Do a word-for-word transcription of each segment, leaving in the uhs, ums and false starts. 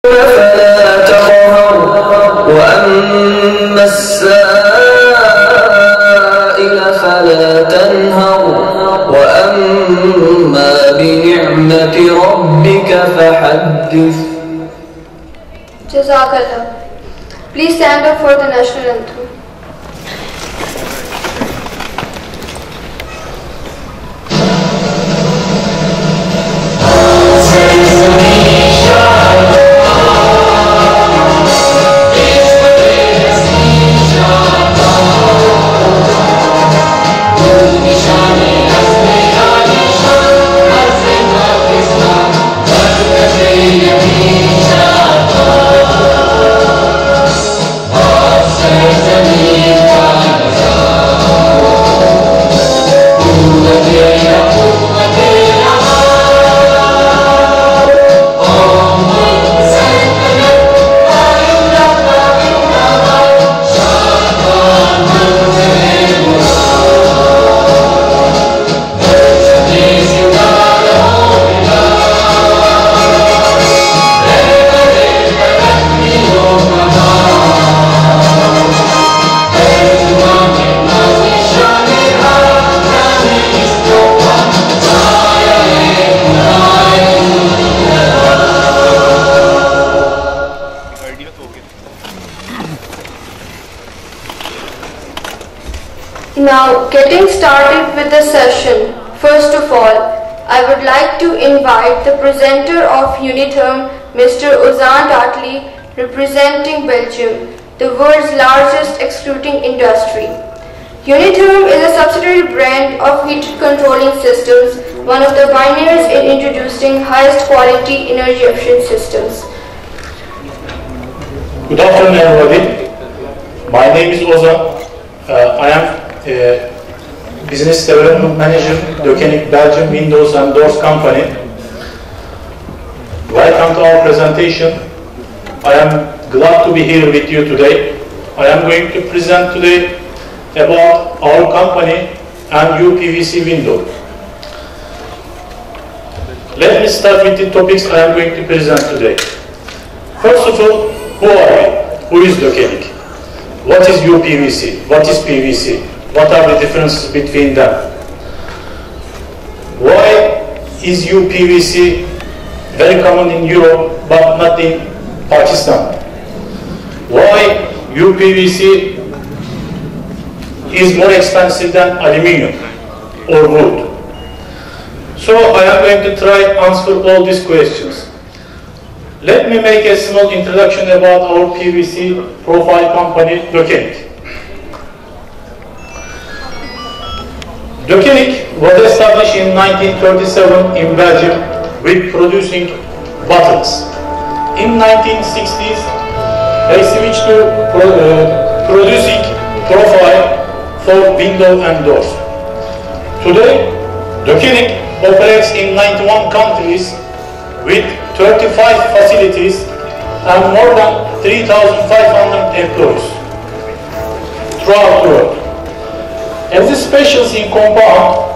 فلا تقهر وأما السائل فلا تنهر وأما بنعمة ربك فحدث. Jazakallah. Please stand up for the national anthem. Now, getting started with the session, first of all, I would like to invite the presenter of Unitherm, Mister Ozan Datli, representing Belgium, the world's largest extruding industry. Unitherm is a subsidiary brand of heat controlling systems, one of the pioneers in introducing highest quality energy efficient systems. Good afternoon, everybody. My name is Ozan. Uh, I am Uh, Business Development Manager, Dökenik Belgium Windows and Doors Company. Welcome to our presentation. I am glad to be here with you today. I am going to present today about our company and U P V C window. Let me start with the topics I am going to present today. First of all, who are we? Who is Dökenik? What is U P V C? What is P V C? What are the differences between them? Why is U P V C very common in Europe but not in Pakistan? Why U P V C is more expensive than aluminium or wood? So I am going to try to answer all these questions. Let me make a small introduction about our P V C profile company, Dökenik. Dökenik was established in nineteen thirty-seven in Belgium with producing bottles. In nineteen sixties, they switched to pro uh, producing profile for window and doors. Today, Dökenik operates in ninety-one countries with thirty-five facilities and more than three thousand five hundred employees throughout the world. As a specialist in compound,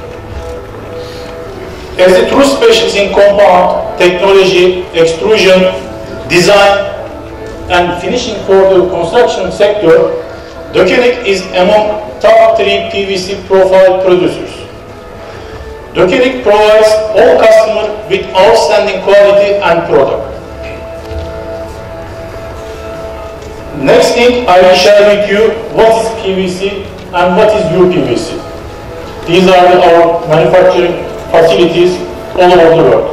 as a true specialist in compound, technology, extrusion, design, and finishing for the construction sector, Dökenik is among top three P V C profile producers. Dökenik provides all customers with outstanding quality and product. Next thing I will share with you what is P V C and what is U P V C. These are the, our manufacturing facilities all over the world.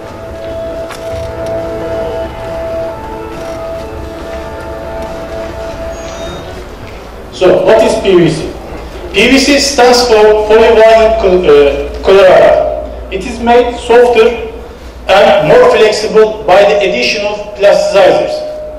So, what is P V C? P V C stands for polyvinyl chloride. It is made softer and more flexible by the addition of plasticizers.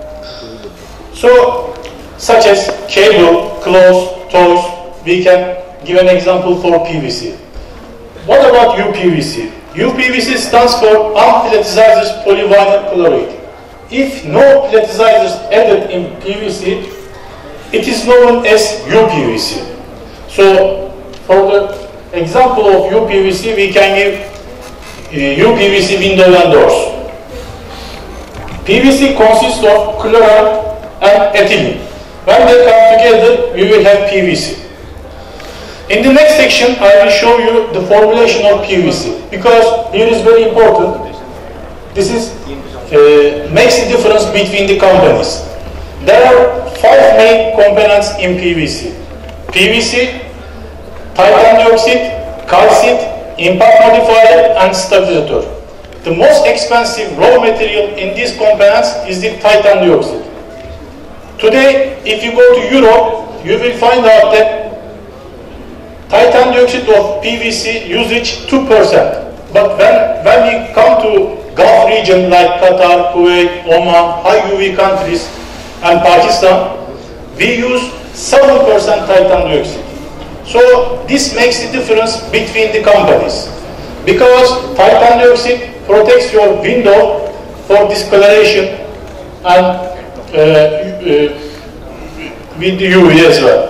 So, such as cable, clothes, toys, we can give an example for P V C. What about U P V C? U P V C stands for unplasticized polyvinyl chloride. If no plasticizers added in P V C, it is known as U P V C. So, for the example of U P V C, we can give uh, U P V C window and doors. P V C consists of chlorine and ethylene. When they come together, we will have P V C. In the next section, I will show you the formulation of P V C, because here is very important. This is uh, makes the difference between the companies. There are five main components in P V C: P V C, titanium dioxide, calcite, impact modifier, and stabilizer. The most expensive raw material in these components is the titanium dioxide. Today, if you go to Europe, you will find out that titanium dioxide of P V C usage two percent. But when, when we come to Gulf region like Qatar, Kuwait, Oman, high U V countries, and Pakistan, we use seven percent titanium dioxide. So this makes the difference between the companies, because titanium dioxide protects your window for discoloration and uh, uh, with the U V as well.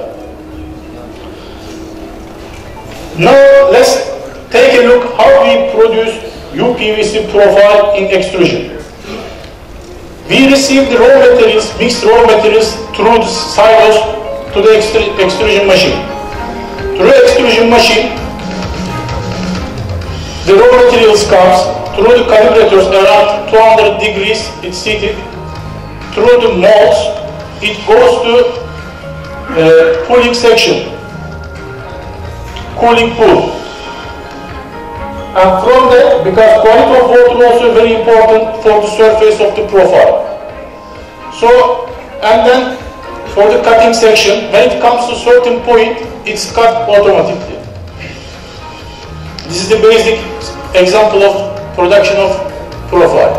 Now let's take a look how we produce U P V C profile in extrusion. We receive the raw materials, mixed raw materials through the silos to the extrusion machine. Through the extrusion machine, the raw materials comes through the calibrators around two hundred degrees, it's heated. Through the molds, it goes to uh, cooling section, cooling pool. And from there, because quality of water also very important for the surface of the profile. So, and then for the cutting section, when it comes to certain point, it's cut automatically. This is the basic example of production of profile.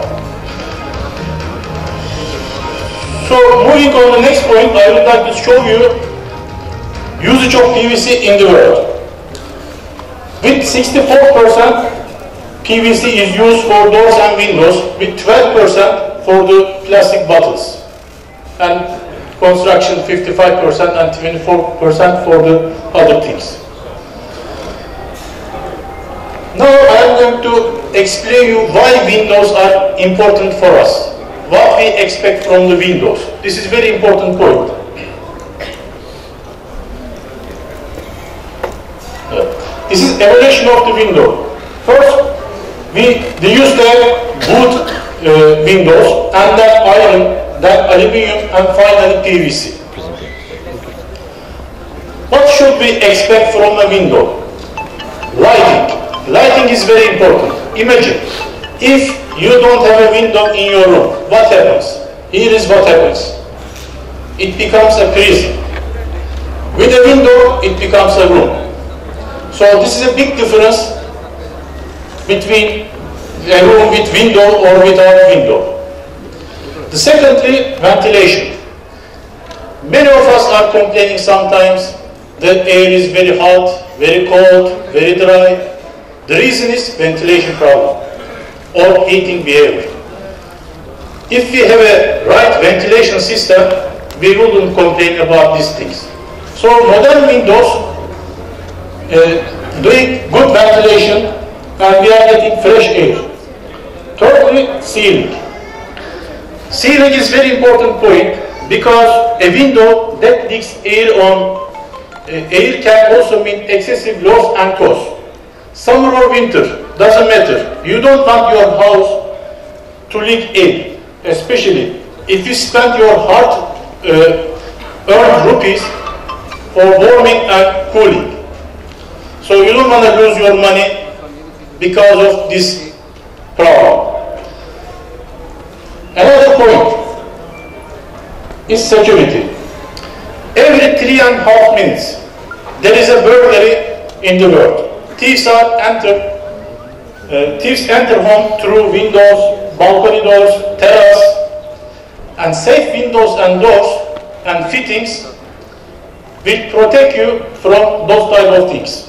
So, moving on to the next point, I would like to show you usage of P V C in the world. With sixty-four percent P V C is used for doors and windows, with twelve percent for the plastic bottles, and construction fifty-five percent and twenty-four percent for the other things. Now I am going to explain you why windows are important for us, what we expect from the windows. This is a very important point. This is evaluation of the window. First, we they used to have wood uh, windows, and then iron, then aluminium, and finally P V C. What should we expect from a window? Lighting. Lighting is very important. Imagine, if you don't have a window in your room, what happens? Here is what happens. It becomes a prison. With a window, it becomes a room. So this is a big difference between a room with window or without window. The secondly, ventilation. Many of us are complaining sometimes that air is very hot, very cold, very dry. The reason is ventilation problem or heating behavior. If we have a right ventilation system, we wouldn't complain about these things. So modern windows Uh, doing good ventilation, and we are getting fresh air. Thirdly, ceiling. Ceiling is very important point, because a window that leaks air on uh, air can also mean excessive loss and cost. Summer or winter, doesn't matter. You don't want your house to leak air, especially if you spend your hard uh, earned rupees for warming and cooling. So you don't want to lose your money because of this problem. Another point is security. Every three and a half minutes, there is a burglary in the world. Thieves are enter, uh, thieves enter home through windows, balcony doors, terrace, and safe windows and doors and fittings will protect you from those type of things.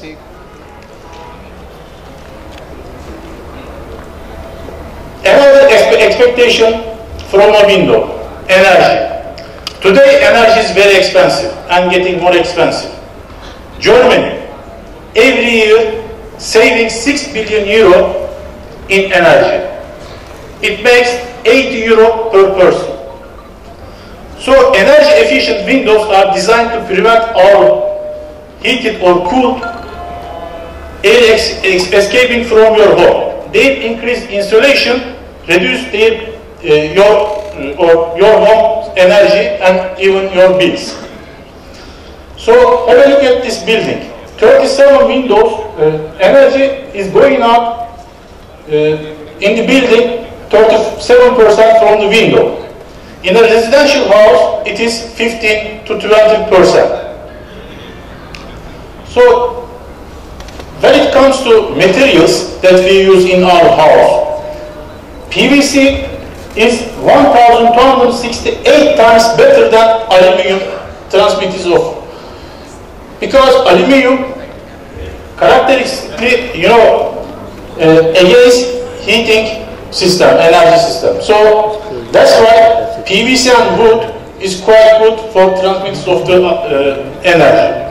Another expectation from a window, energy. Today energy is very expensive and getting more expensive. Germany, every year saving six billion euro in energy. It makes eighty euro per person. So energy efficient windows are designed to prevent our heated or cooled air ex ex escaping from your home. They increase insulation, reduce their, uh, your, uh, or your home energy and even your bills. So have a look at this building. thirty-seven windows, uh, energy is going out uh, in the building, thirty-seven percent from the window. In a residential house, it is fifteen to twenty percent. So, when it comes to materials that we use in our house, P V C is one thousand two hundred sixty-eight times better than aluminum transmitters of. Because aluminum characteristically, you know, uh, against heating system, energy system. So that's why P V C and wood is quite good for transmitters of the uh, energy.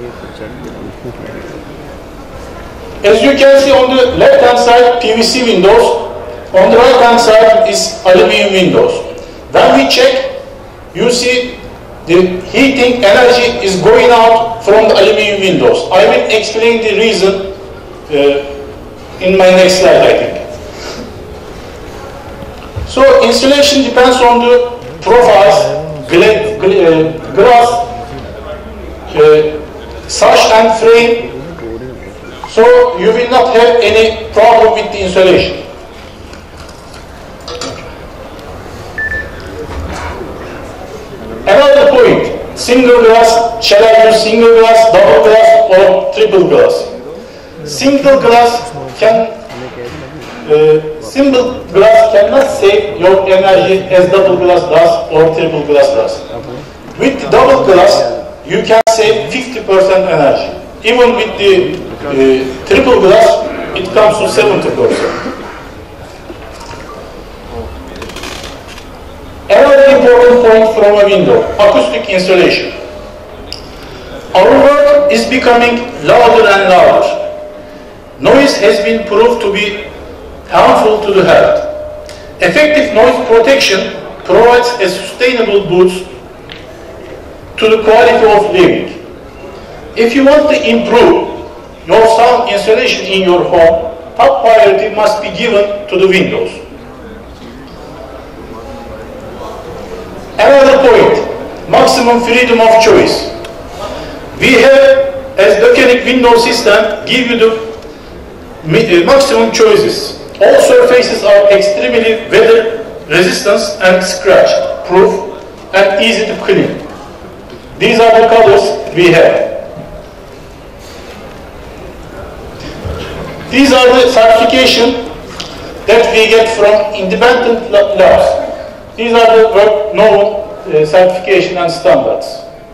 As you can see on the left hand side, P V C windows, on the right hand side is aluminum windows. When we check, you see the heating energy is going out from the aluminum windows. I will explain the reason uh, in my next slide, I think. So insulation depends on the profiles, gla gla uh, glass, uh, sash and frame. So you will not have any problem with the insulation. Another point, single glass, shall I use single glass, double glass or triple glass? Single glass can, uh, single glass cannot save your energy as double glass does or triple glass does. With the double glass, you can save fifty percent energy. Even with the uh, triple glass, it comes to seventy percent. Another important point from a window, acoustic insulation. Our world is becoming louder and louder. Noise has been proved to be harmful to the health. Effective noise protection provides a sustainable boost to the quality of living. If you want to improve your sound insulation in your home, top priority must be given to the windows. Another point, maximum freedom of choice. We have, as Bökenik window system, give you the maximum choices. All surfaces are extremely weather resistant and scratch proof and easy to clean. These are the colors we have. These are the certification that we get from independent labs. These are the world-known uh, certification and standards.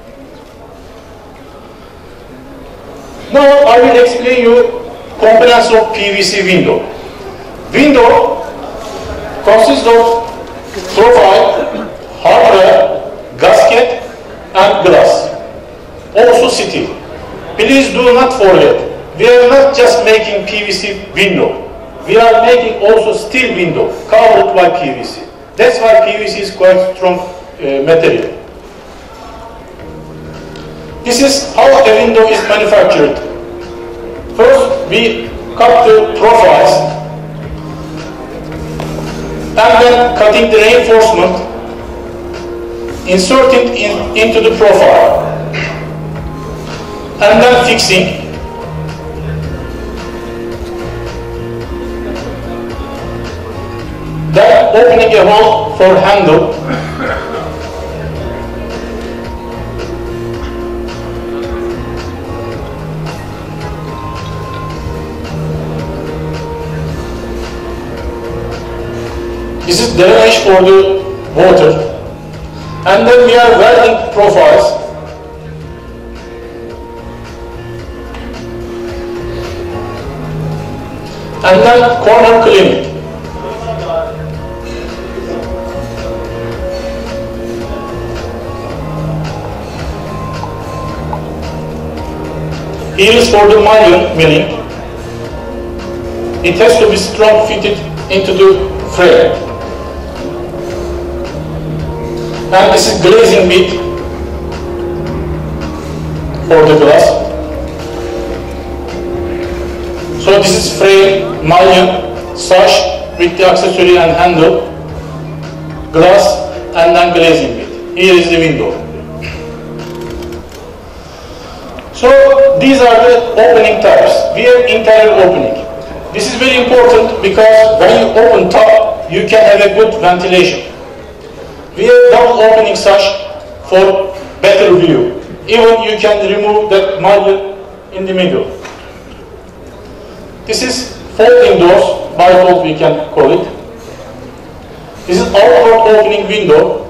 Now I will explain you components of P V C window. Window consists of profile, hardware, gasket, and glass. Also steel. Please do not forget, we are not just making P V C window. We are making also steel window covered by P V C. That's why P V C is quite strong uh, material. This is how a window is manufactured. First, we cut the profiles, and then cutting the reinforcement, inserting in, into the profile, and then fixing. Then opening a hole for handle. This is drainage for the water. And then we are welding profiles. And then corner cleaning. Here is for the mullion milling. It has to be strong fitted into the frame. And this is glazing bit for the glass. So this is frame, mullion, sash with the accessory and handle, glass, and then glazing bit. Here is the window. So these are the opening types. We have interior opening. This is very important because when you open top, you can have a good ventilation. We have double opening sash for better view. Even you can remove the mullion in the middle. This is folding doors, bifold we can call it. This is outward opening window.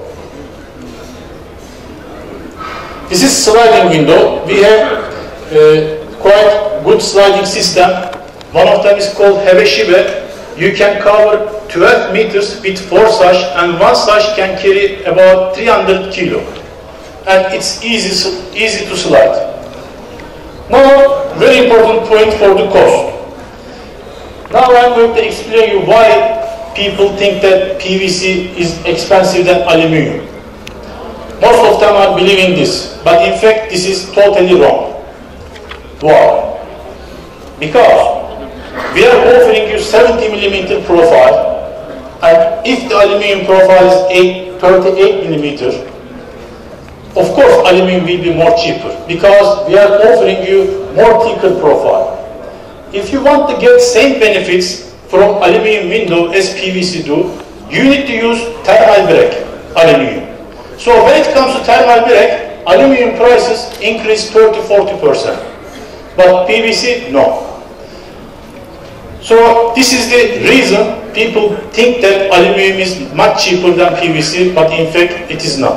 This is sliding window. We have uh, quite good sliding system. One of them is called Heveshibe. You can cover twelve meters with four sash, and one sash can carry about three hundred kilo. And it's easy, easy to slide. Now, very important point for the cost. Now I'm going to explain you why people think that P V C is expensive than aluminium. Most of them are believing this, but in fact this is totally wrong. Why? Because we are offering you seventy millimeter profile, and if the aluminium profile is thirty-eight millimeter, of course aluminium will be more cheaper because we are offering you more thicker profile. If you want to get same benefits from aluminium window as P V C do, you need to use thermal break aluminium. So when it comes to thermal break, aluminium prices increase thirty to forty percent, but P V C no. So this is the reason people think that aluminium is much cheaper than P V C, but in fact it is not.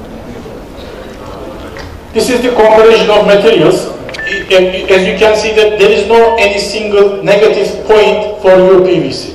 This is the comparison of materials. As you can see that there is no any single negative point for your P V C.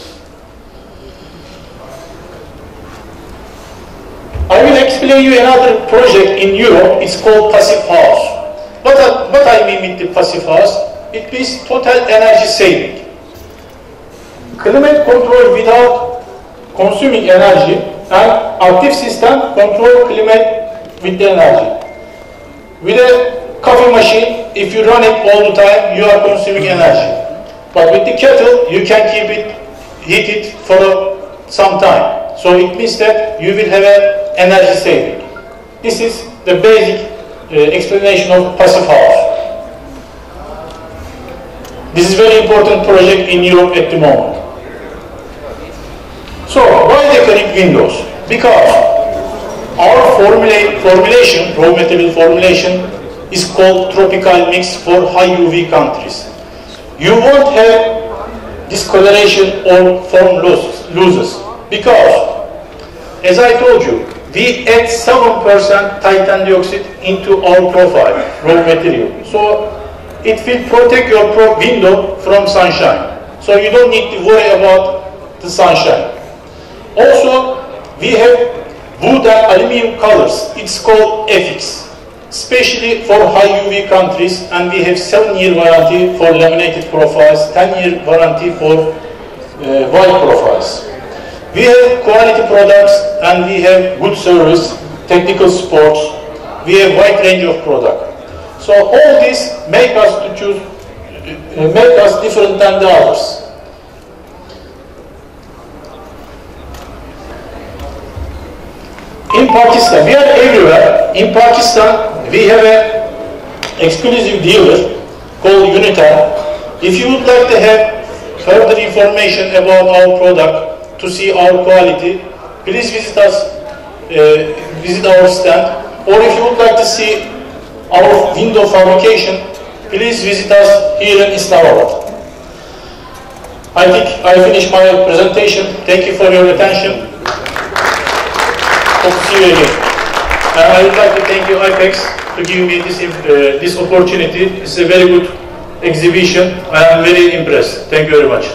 I will explain you another project in Europe. It's called passive house. What I, what I mean with the passive house, it means total energy saving. Climate control without consuming energy, and active system control climate with the energy. With a coffee machine, if you run it all the time, you are consuming energy. But with the kettle, you can keep it heated for some time. So it means that you will have an energy saving. This is the basic uh, explanation of passive house. This is a very important project in Europe at the moment. So, why decorative windows? Because our formula formulation, raw material formulation, is called tropical mix for high U V countries. You won't have discoloration or form losses because, as I told you, we add seven percent titanium dioxide into our profile, raw material. So, it will protect your pro window from sunshine. So, you don't need to worry about the sunshine. Also, we have wood and aluminium colors. It's called I A P E X, especially for high U V countries, and we have seven year warranty for laminated profiles, ten year warranty for uh, white profiles. We have quality products and we have good service, technical support. We have wide range of product. So all this make us to choose, uh, make us different than the others. In Pakistan, we are everywhere. In Pakistan, we have an exclusive dealer called Unitel. If you would like to have further information about our product, to see our quality, please visit us, uh, visit our stand. Or if you would like to see our window fabrication, please visit us here in Islamabad. I think I finished my presentation. Thank you for your attention. Hope to see you again. And I would like to thank you, IAPEX, to give me this, uh, this opportunity. It's a very good exhibition. I am very impressed. Thank you very much.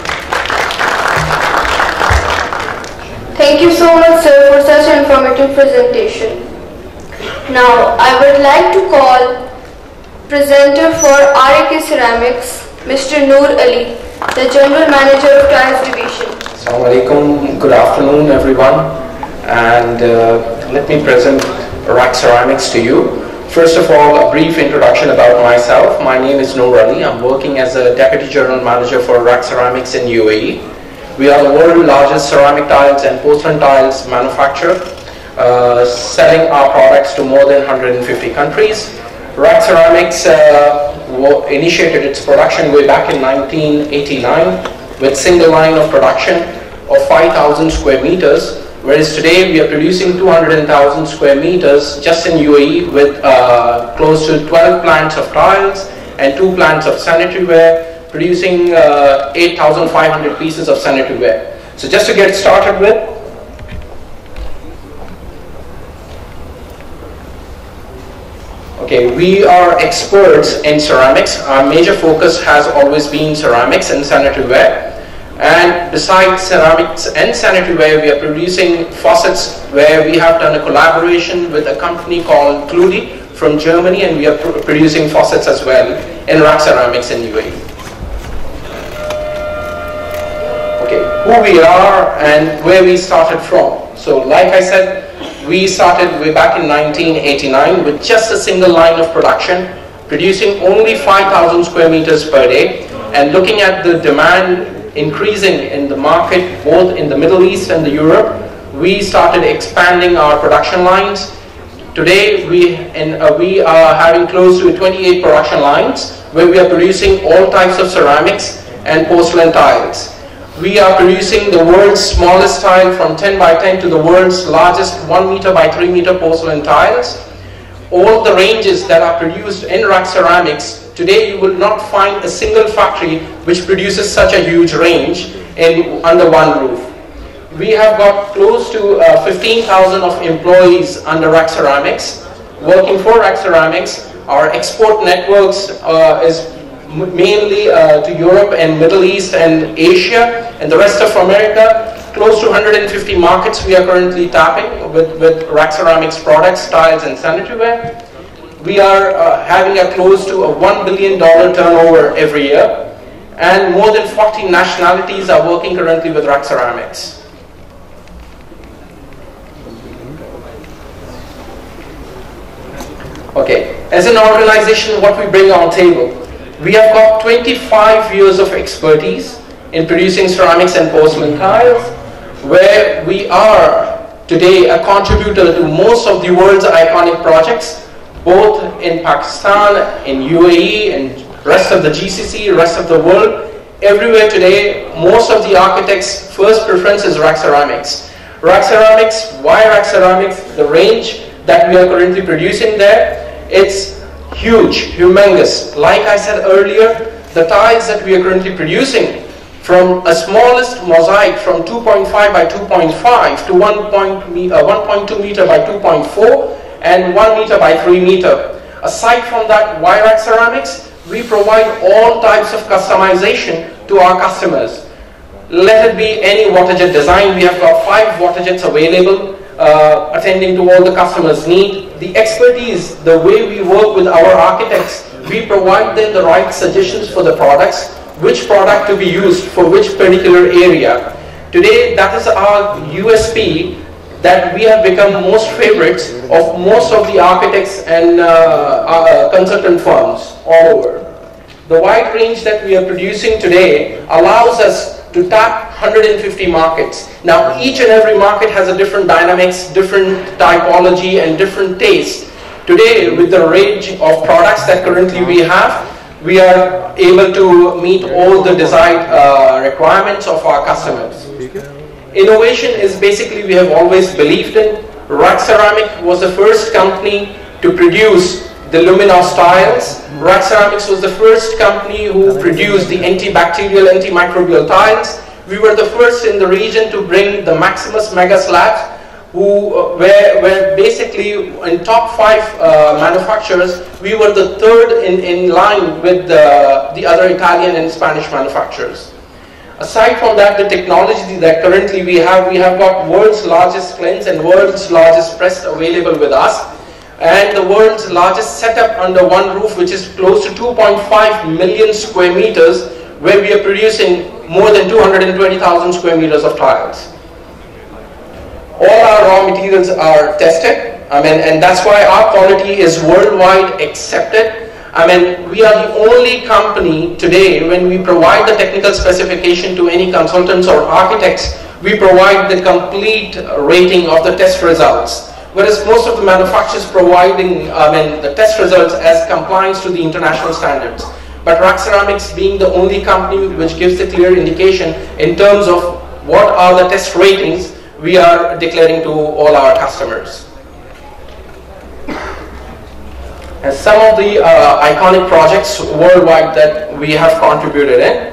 Thank you so much, sir, for such an informative presentation. Now, I would like to call presenter for I A P Ceramics, Mister Noor Ali, the General Manager of Tiles Division. Assalamu alaikum. Good afternoon, everyone. And uh, let me present R I C Ceramics to you. First of all, a brief introduction about myself. My name is Noor Ali. I'm working as a Deputy General Manager for R I C Ceramics in U A E. We are the world's largest ceramic tiles and porcelain tiles manufacturer, uh, selling our products to more than one hundred fifty countries. R I C Ceramics uh, initiated its production way back in nineteen eighty-nine with single line of production of five thousand square meters, whereas today we are producing two hundred thousand square meters just in U A E with uh, close to twelve plants of tiles and two plants of sanitary ware, producing uh, eight thousand five hundred pieces of sanitary ware. So just to get started with, okay, we are experts in ceramics. Our major focus has always been ceramics and sanitary ware. And besides ceramics and sanitary ware, we are producing faucets, where we have done a collaboration with a company called Cludi from Germany, and we are pr producing faucets as well in R I C Ceramics in U A E. Okay, who we are and where we started from. So like I said, we started way back in nineteen eighty-nine with just a single line of production, producing only five thousand square meters per day, and looking at the demand increasing in the market, both in the Middle East and the Europe, we started expanding our production lines. Today, we, in, uh, we are having close to twenty-eight production lines, where we are producing all types of ceramics and porcelain tiles. We are producing the world's smallest tile from ten by ten to the world's largest one meter by three meter porcelain tiles. All the ranges that are produced in R I C Ceramics, today you will not find a single factory which produces such a huge range in under one roof. We have got close to uh, fifteen thousand of employees under R I C Ceramics, working for R I C Ceramics. Our export networks uh, is mainly uh, to Europe and Middle East and Asia and the rest of America. Close to one hundred fifty markets we are currently tapping with, with R I C Ceramics products, tiles and sanitary ware. We are uh, having a close to a one billion dollar turnover every year, and more than forty nationalities are working currently with R I C Ceramics. Okay, as an organization, what we bring on table, we have got twenty-five years of expertise in producing ceramics and porcelain tiles, where we are today a contributor to most of the world's iconic projects, both in Pakistan, in U A E, and rest of the G C C, rest of the world. Everywhere today, most of the architects' first preference is R I C Ceramics. R I C Ceramics, why R I C Ceramics? The range that we are currently producing there, it's huge, humongous. Like I said earlier, the tiles that we are currently producing, from a smallest mosaic from two point five by two point five to one point two meter by two point four and one meter by three meter. Aside from that, why R I C Ceramics? We provide all types of customization to our customers. Let it be any water jet design. We have got five water jets available, uh, attending to all the customers' need. The expertise, the way we work with our architects, we provide them the right suggestions for the products, which product to be used for which particular area. Today, that is our U S P, that we have become most favorites of most of the architects and uh, uh, consultant firms all over. The wide range that we are producing today allows us to tap one hundred fifty markets. Now, each and every market has a different dynamics, different typology, and different taste. Today, with the range of products that currently we have, we are able to meet all the desired uh, requirements of our customers. Innovation is basically we have always believed in. R I C Ceramic was the first company to produce the Luminos tiles. R I C Ceramics was the first company who produced the antibacterial, antimicrobial tiles. We were the first in the region to bring the Maximus Mega Slabs, who uh, were, were basically in top five uh, manufacturers. We were the third in, in line with the, the other Italian and Spanish manufacturers. Aside from that, the technology that currently we have, we have got world's largest cleanse and world's largest press available with us, and the world's largest setup under one roof, which is close to two point five million square meters, where we are producing more than two hundred twenty thousand square meters of tiles. All our raw materials are tested. I mean, and that's why our quality is worldwide accepted. I mean, we are the only company today, when we provide the technical specification to any consultants or architects, we provide the complete rating of the test results. Whereas most of the manufacturers providing, I mean, the test results as compliance to the international standards. But R A C Ceramics, being the only company which gives the clear indication in terms of what are the test ratings, we are declaring to all our customers. And some of the uh, iconic projects worldwide that we have contributed in.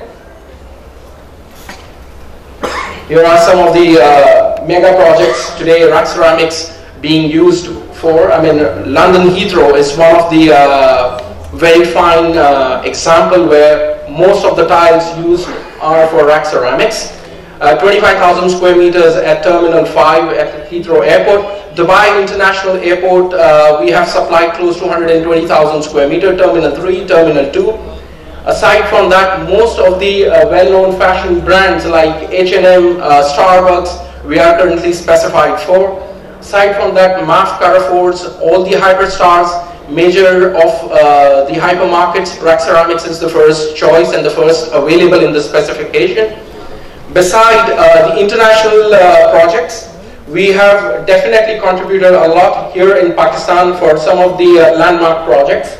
Here are some of the uh, mega projects today R A C Ceramics being used for. I mean, London Heathrow is one of the uh, very fine uh, example where most of the tiles used are for R A C Ceramics. Uh, twenty-five thousand square meters at Terminal five at Heathrow Airport. Dubai International Airport, uh, we have supplied close to one hundred twenty thousand square meter. Terminal three, Terminal two. Aside from that, most of the uh, well-known fashion brands like H and M, uh, Starbucks, we are currently specified for. Aside from that, M A F, Carrefour's, all the hyperstars, major of uh, the hypermarkets, R A C Ceramics is the first choice and the first available in the specification. Beside uh, the international uh, projects, we have definitely contributed a lot here in Pakistan for some of the uh, landmark projects.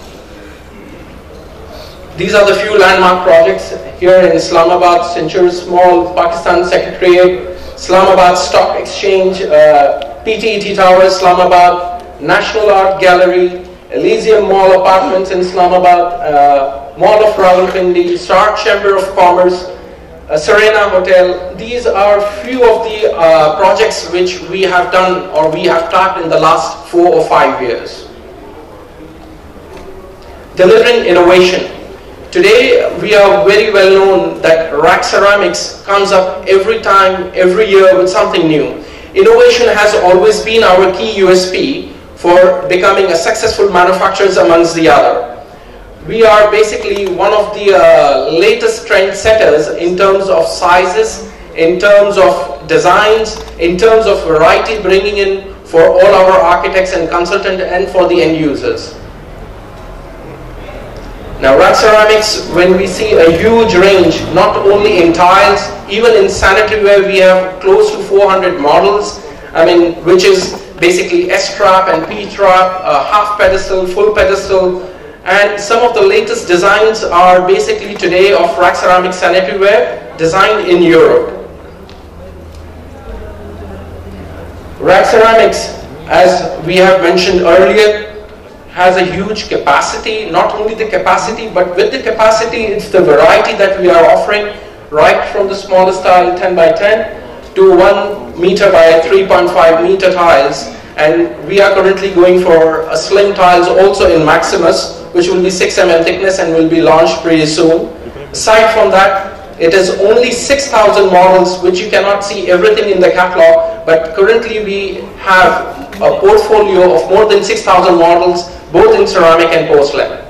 These are the few landmark projects here in Islamabad, Centuries Mall, Pakistan Secretariat, Islamabad Stock Exchange, uh, P T E T Tower, Islamabad, National Art Gallery, Elysium Mall Apartments in Islamabad, uh, Mall of Rawalpindi, Star Chamber of Commerce, Uh, Serena Hotel. These are few of the uh, projects which we have done or we have tapped in the last four or five years. Delivering innovation. Today we are very well known that R A C Ceramics comes up every time, every year with something new. Innovation has always been our key U S P for becoming a successful manufacturers amongst the other. We are basically one of the uh, latest trend setters in terms of sizes, in terms of designs, in terms of variety bringing in for all our architects and consultants and for the end users. Now R A C Ceramics, when we see a huge range, not only in tiles, even in sanitary ware we have close to four hundred models, I mean, which is basically S-trap and P-trap, uh, half pedestal, full pedestal. And some of the latest designs are basically today of R A C Ceramics sanitary ware designed in Europe. R A C Ceramics, as we have mentioned earlier, has a huge capacity. Not only the capacity, but with the capacity, it's the variety that we are offering, right from the smallest tile, ten by ten, to one meter by three point five meter tiles. And we are currently going for a slim tiles also in Maximus, which will be six millimeter thickness and will be launched pretty soon. Aside from that, it is only six thousand models, which you cannot see everything in the catalog, but currently we have a portfolio of more than six thousand models, both in ceramic and porcelain.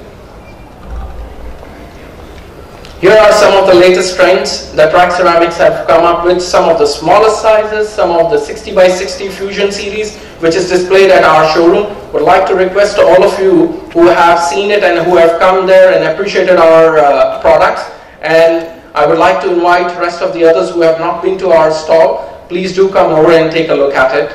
Here are some of the latest trends that R A C Ceramics have come up with, some of the smallest sizes, some of the sixty by sixty Fusion series, which is displayed at our showroom. Would like to request to all of you who have seen it and who have come there and appreciated our uh, products. And I would like to invite the rest of the others who have not been to our stall, please do come over and take a look at it.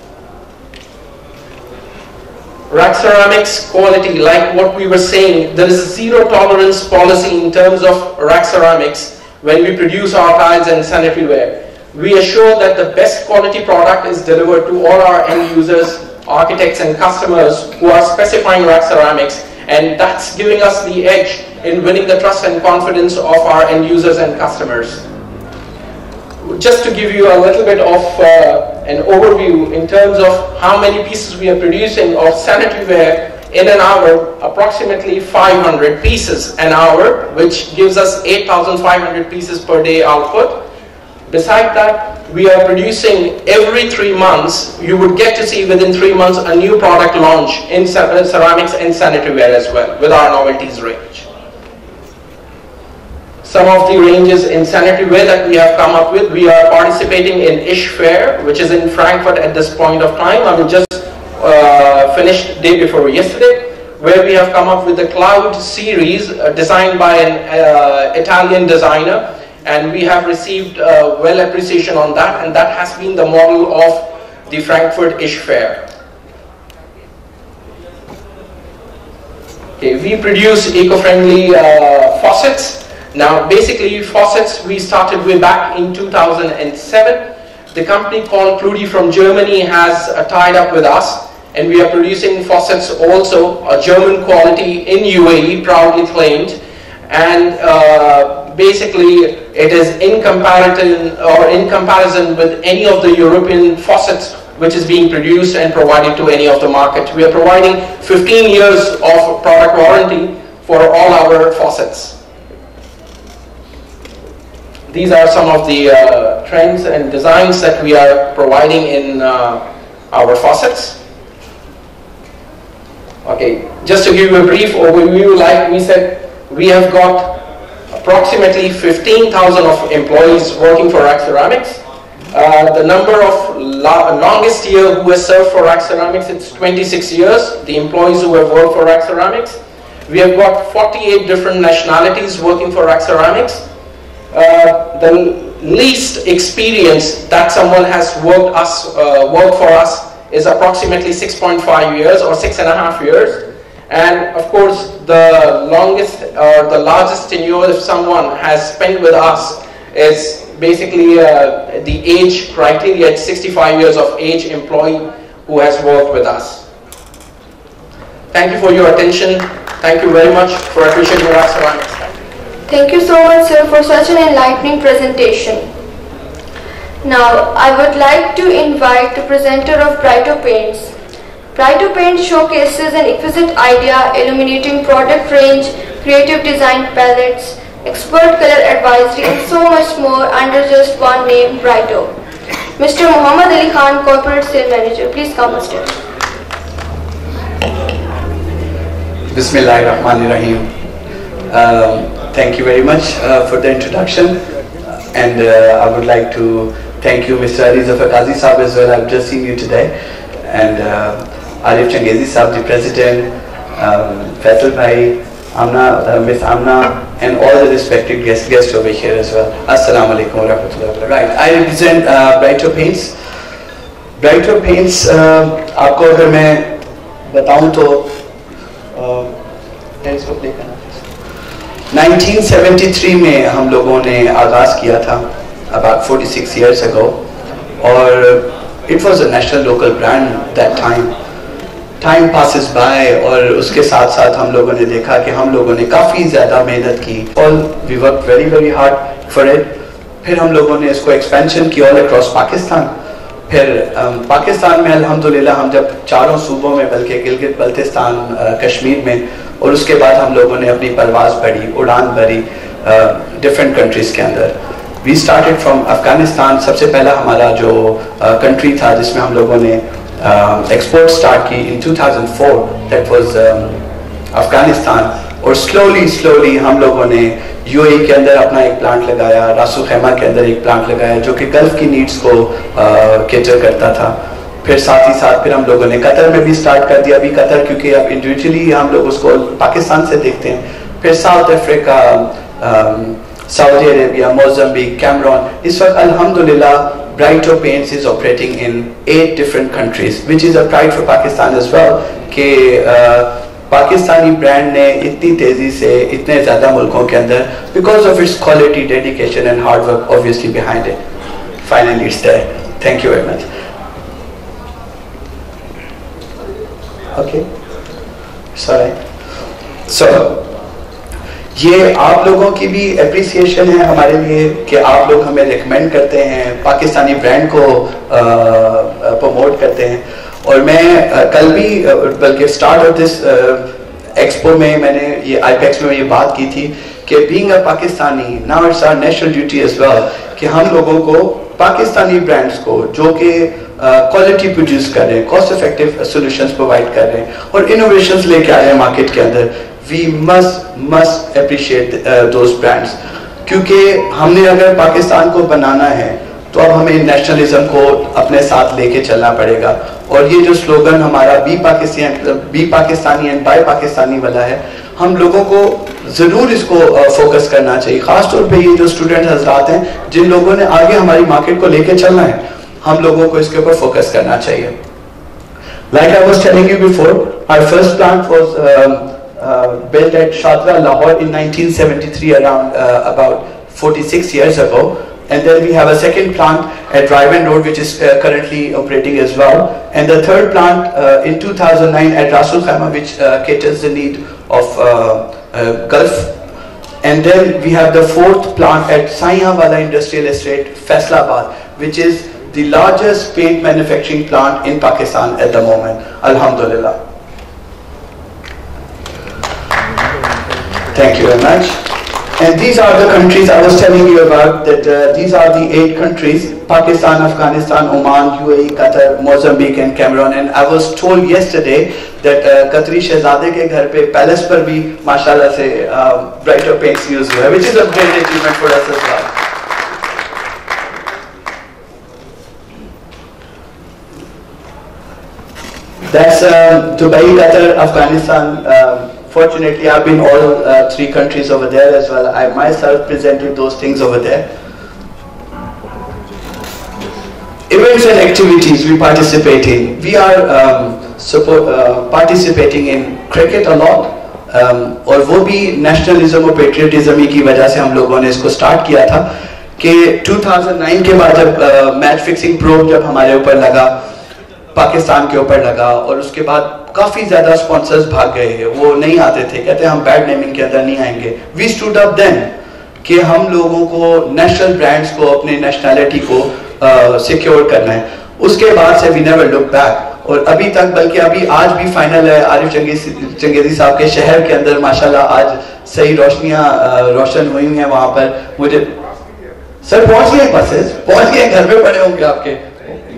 R A C Ceramics quality, like what we were saying, there is a zero tolerance policy in terms of R A C Ceramics when we produce our tiles and sanitary ware. We assure that the best quality product is delivered to all our end users, architects and customers who are specifying R A C Ceramics, and that's giving us the edge in winning the trust and confidence of our end users and customers. Just to give you a little bit of uh, an overview in terms of how many pieces we are producing of sanitary ware in an hour, approximately five hundred pieces an hour, which gives us eight thousand five hundred pieces per day output. Besides that, we are producing every three months, you would get to see within three months a new product launch in ceramics and sanitary ware as well with our novelties range. some of the ranges in sanitary ware that we have come up with. We are participating in I S H Fair, which is in Frankfurt at this point of time. I mean, just uh, finished day before yesterday, where we have come up with the Cloud series uh, designed by an uh, Italian designer, and we have received uh, well appreciation on that, and that has been the model of the Frankfurt I S H Fair. Okay, we produce eco-friendly uh, faucets. Now basically faucets we started way back in two thousand seven. The company called Kludi from Germany has uh, tied up with us, and we are producing faucets also, a German quality in U A E, proudly claimed. And uh, basically it is in comparison or in comparison with any of the European faucets which is being produced and provided to any of the market. We are providing fifteen years of product warranty for all our faucets. These are some of the uh, trends and designs that we are providing in uh, our faucets. Okay, just to give you a brief overview, like we said, we have got approximately fifteen thousand of employees working for R I C Ceramics. Uh, the number of longest year who has served for R I C Ceramics, it's twenty-six years, the employees who have worked for R I C Ceramics. We have got forty-eight different nationalities working for R I C Ceramics. Uh, the least experience that someone has worked us uh, worked for us is approximately six point five years or six and a half years, and of course the longest or the largest tenure if someone has spent with us is basically uh, the age criteria at sixty-five years of age employee who has worked with us. Thank you for your attention. Thank you very much for appreciating R I C Ceramics. Thank you so much, sir, for such an enlightening presentation. Now, I would like to invite the presenter of Brighter Paints. Brighter Paints showcases an exquisite idea illuminating product range, creative design palettes, expert color advisory, and so much more under just one name, Brighter. Mister Muhammad Ali Khan, Corporate Sales Manager, please come on stage. Bismillahirrahmanirrahim. Um, Thank you very much uh, for the introduction, and uh, I would like to thank you, Mister Ali Zafar Qazi Sahab, as well. I've just seen you today, and uh, Arif Changezi Sahab, the President, um, Faisal Bhai, Amna, uh, Miss Amna, and all the respected guests, guests over here as well. Assalamu alaikum wa rahmatullahi wa barakatuh. Right, I represent uh, Brighter Paints. Brighter Paints, uh, आपको अगर मैं बताऊं तो इसको play करना nineteen seventy-three में हम लोगों ने आगाज़ किया था, about forty-six years ago, और it was a national local brand that time. Time passes by और उसके साथ साथ हम लोगों ने देखा कि हम लोगों ने काफ़ी ज़्यादा मेहनत की. All we worked very very hard for it. फिर हम लोगों ने इसको expansion किया all across पाकिस्तान. फिर um, पाकिस्तान में अल्हम्दुलिल्लाह हम जब चारों सूबों में, बल्कि गिलगित बल्तिस्तान, कश्मीर में, और उसके बाद हम लोगों ने अपनी परवाज़ बढ़ी, उड़ान भरी डिफरेंट कंट्रीज़ के अंदर. We started from Afghanistan. सबसे पहला हमारा जो कंट्री uh, था जिसमें हम लोगों ने एक्सपोर्ट uh, स्टार्ट की in two thousand four, that was Afghanistan. और स्लोली स्लोली हम लोगों ने यूएई के अंदर अपना एक प्लांट लगाया, रासू खैमा के अंदर एक प्लांट लगाया जो कि गल्फ़ की नीड्स को कैटर uh, करता था. फिर साथ ही साथ फिर हम लोगों ने कतर में भी स्टार्ट कर दिया. अभी कतर क्योंकि अब इंडिविजुअली हम लोग उसको पाकिस्तान से देखते हैं. फिर South Africa, Saudi Arabia, Mozambique, Cameroon. इस वक्त अल्हम्दुलिल्लाह Brighter Paints is operating in eight different countries, which is a pride for Pakistan as well, कि पाकिस्तानी ब्रांड ने इतनी तेज़ी से इतने ज़्यादा मुल्कों के अंदर, because of its quality, dedication and hard work obviously behind it. Finally it's there. Thank you very much. Okay, sorry. So, ये आप लोगों की भी अप्रिसिएशन है हमारे लिए कि आप लोग हमें रिकमेंड करते हैं, पाकिस्तानी ब्रांड को प्रमोट करते हैं. और मैं आ, कल भी बल्कि स्टार्ट ऑफ दिस एक्सपो में मैंने ये आईपेक्स में ये बात की थी कि being a Pakistani, now it's our national duty as well कि हम लोगों को पाकिस्तानी ब्रांड्स को जो कि क्वालिटी प्रोड्यूस कर रहे हैं, कॉस्ट इफेक्टिव सॉल्यूशंस प्रोवाइड कर रहे हैं और इनोवेशंस लेके आ रहे हैं मार्केट के अंदर, we must must appreciate those brands. کیونکہ ہم نے اگر پاکستان کو بنانا ہے تو اب ہمیں نیشنلزم کو اپنے ساتھ لے کے چلنا پڑے گا. اور یہ جو سلوگن ہمارا be Pakistani be Pakistani and buy Pakistani والا ہے, ہم لوگوں کو ضرور اس کو فوکس کرنا چاہیے, خاص طور پہ یہ جو اسٹوڈنٹ حضرات ہیں جن لوگوں نے آگے ہماری مارکیٹ کو لے کے چلنا ہے, ہم لوگوں کو اس کے اوپر فوکس کرنا چاہیے. Like I was telling you before, our first plant was um, uh, built at Shadra, Lahore in nineteen seventy-three, around uh, about forty-six years ago. And then we have a second plant at Drive-In Road, which is uh, currently operating as well. And the third plant uh, in two thousand nine at Rasul Khaimah, which uh, caters the need of uh, uh, Gulf. And then we have the fourth plant at Saihanwala Industrial Estate, Faisalabad, which is the largest paint manufacturing plant in Pakistan at the moment. Alhamdulillah. Thank you very much. And these are the countries I was telling you about, that uh, these are the eight countries: Pakistan, Afghanistan, Oman, U A E, Qatar, Mozambique and Cameroon. And I was told yesterday that uh, Qatari Shehzade ke ghar pe palace par bhi mashallah se uh, brighter paints used hua hai, which is a great achievement for us as well. That's uh, Dubai, Qatar, Afghanistan. Uh, fortunately, I've been all uh, three countries over there as well. I myself presented those things over there. Events and activities we participate in. We are um, support, uh, participating in cricket a lot. Um, اور وہ بھی nationalism اور patriotism کی وجہ سے ہم لوگوں نے اس کو سٹارٹ کیا تھا کہ دو ہزار نو کے بعد جب میچ فکسنگ پروب جب ہمارے اوپر لگا, پاکستان کے اوپر لگا, اور اس کے بعد کافی زیادہ سپانسرز بھاگ گئے ہیں, وہ نہیں آتے تھے, کہتے ہیں ہم بیڈ نیمنگ کے اندر نہیں آئیں گے. وی اسٹوڈ اپ دین کہ ہم لوگوں کو نیشنل برانڈز کو, اپنے نیشنلٹی کو سیکیور کرنا ہے. اس کے بعد سے وی نیور لک بیک, اور ابھی تک, بلکہ ابھی آج بھی فائنل ہے عارف چنگیزی صاحب کے شہر کے اندر. ماشاءاللہ آج صحیح روشنیاں روشن ہوئی ہیں وہاں پر. مجھے سر پہنچ گئے بسز, پہنچ گئے, گھر میں پڑے ہوں گے آپ کے,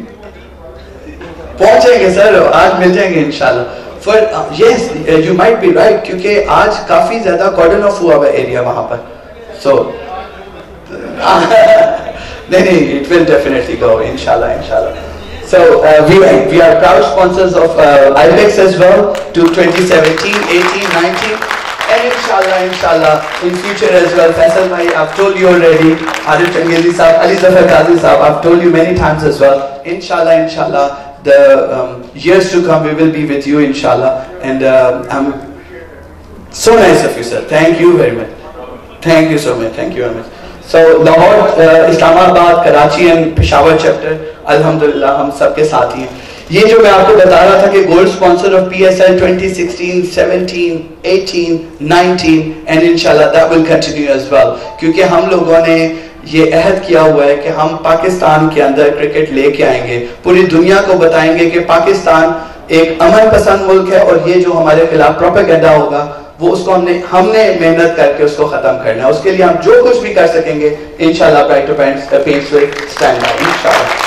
پہنچیں گے سر, آج مل جائیں گے انشاءاللہ. For yes, you might be right, کیونکہ آج کافی زیادہ کارڈن آف ہوا ہوا ایریا وہاں پر. So نہیں نہیں, it will definitely go inshallah inshallah. So uh, we we are proud sponsors of uh, I A P E X as well to twenty seventeen, eighteen, nineteen, and inshallah inshallah in future as well. Faisal bhai, I've told you already, Arif Changezi sahab, Ali Zafar Qazi sahab, I've told you many times as well. Inshallah inshallah the um, years to come we will be with you inshallah. And uh, I'm so nice of you sir, thank you very much, thank you so much, thank you very much. So Lahore, uh, Islamabad, Karachi and Peshawar chapter, alhamdulillah ہم سب کے ساتھ ہی ہیں. یہ جو میں آپ کو بتا رہا تھا کہ gold sponsor of P S L twenty sixteen, seventeen, eighteen, nineteen and inshallah that will continue as well, کیونکہ ہم لوگوں نے یہ عہد کیا ہوا ہے کہ ہم پاکستان کے اندر کرکٹ لے کے آئیں گے, پوری دنیا کو بتائیں گے کہ پاکستان ایک امن پسند ملک ہے, اور یہ جو ہمارے خلاف پروپیگنڈا ہوگا وہ اس کو ہم نے ہم نے محنت کر کے اس کو ختم کرنا ہے. اس کے لیے ہم جو کچھ بھی کر سکیں گے انشاءاللہ brighter paints will stand by انشاءاللہ.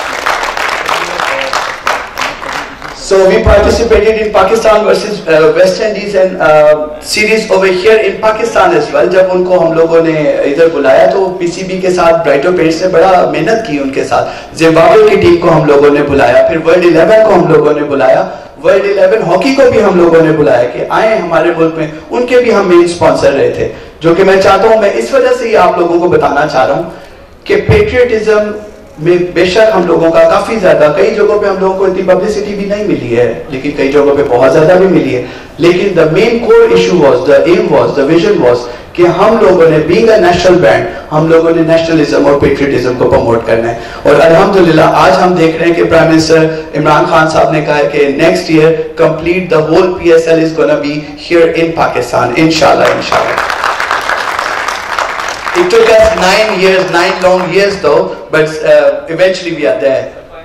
So we participated in Pakistan versus uh, West Indies and uh, series over here in Pakistan as well. جب ان کو ہم لوگوں نے ادھر بلایا تو پی سی بی کے ساتھ برائٹر پینٹس نے بڑا محنت کی ان کے ساتھ. زمبابوے کی ٹیم کو ہم لوگوں نے بلایا, پھر ورلڈ الیون کو ہم لوگوں نے بلایا, ورلڈ الیون ہاکی کو بھی ہم لوگوں نے بلایا کہ آئیں ہمارے ملک میں. ان کے بھی ہم مین اسپانسر رہے تھے, جو کہ میں چاہتا ہوں, میں اس وجہ سے یہ آپ لوگوں کو بتانا چاہ رہا ہوں کہ پیٹریٹزم میں بے شک ہم لوگوں کا کافی زیادہ, کئی جگہوں پہ ہم لوگوں کو اتنی پبلسٹی بھی نہیں ملی ہے, لیکن کئی جگہوں پہ بہت زیادہ بھی ملی ہے. لیکن the main core issue was, the aim was, the vision was کہ ہم لوگوں نے being a national brand, ہم لوگوں نے نیشنلزم اور پیٹریٹزم کو پروموٹ کرنا ہے. اور الحمدللہ آج ہم دیکھ رہے ہیں کہ پرائم منسٹر عمران خان صاحب نے کہا ہے کہ next year complete the whole P S L is gonna be here in Pakistan inshallah inshallah. It took us nine years, nine long years though, but uh, eventually we are there.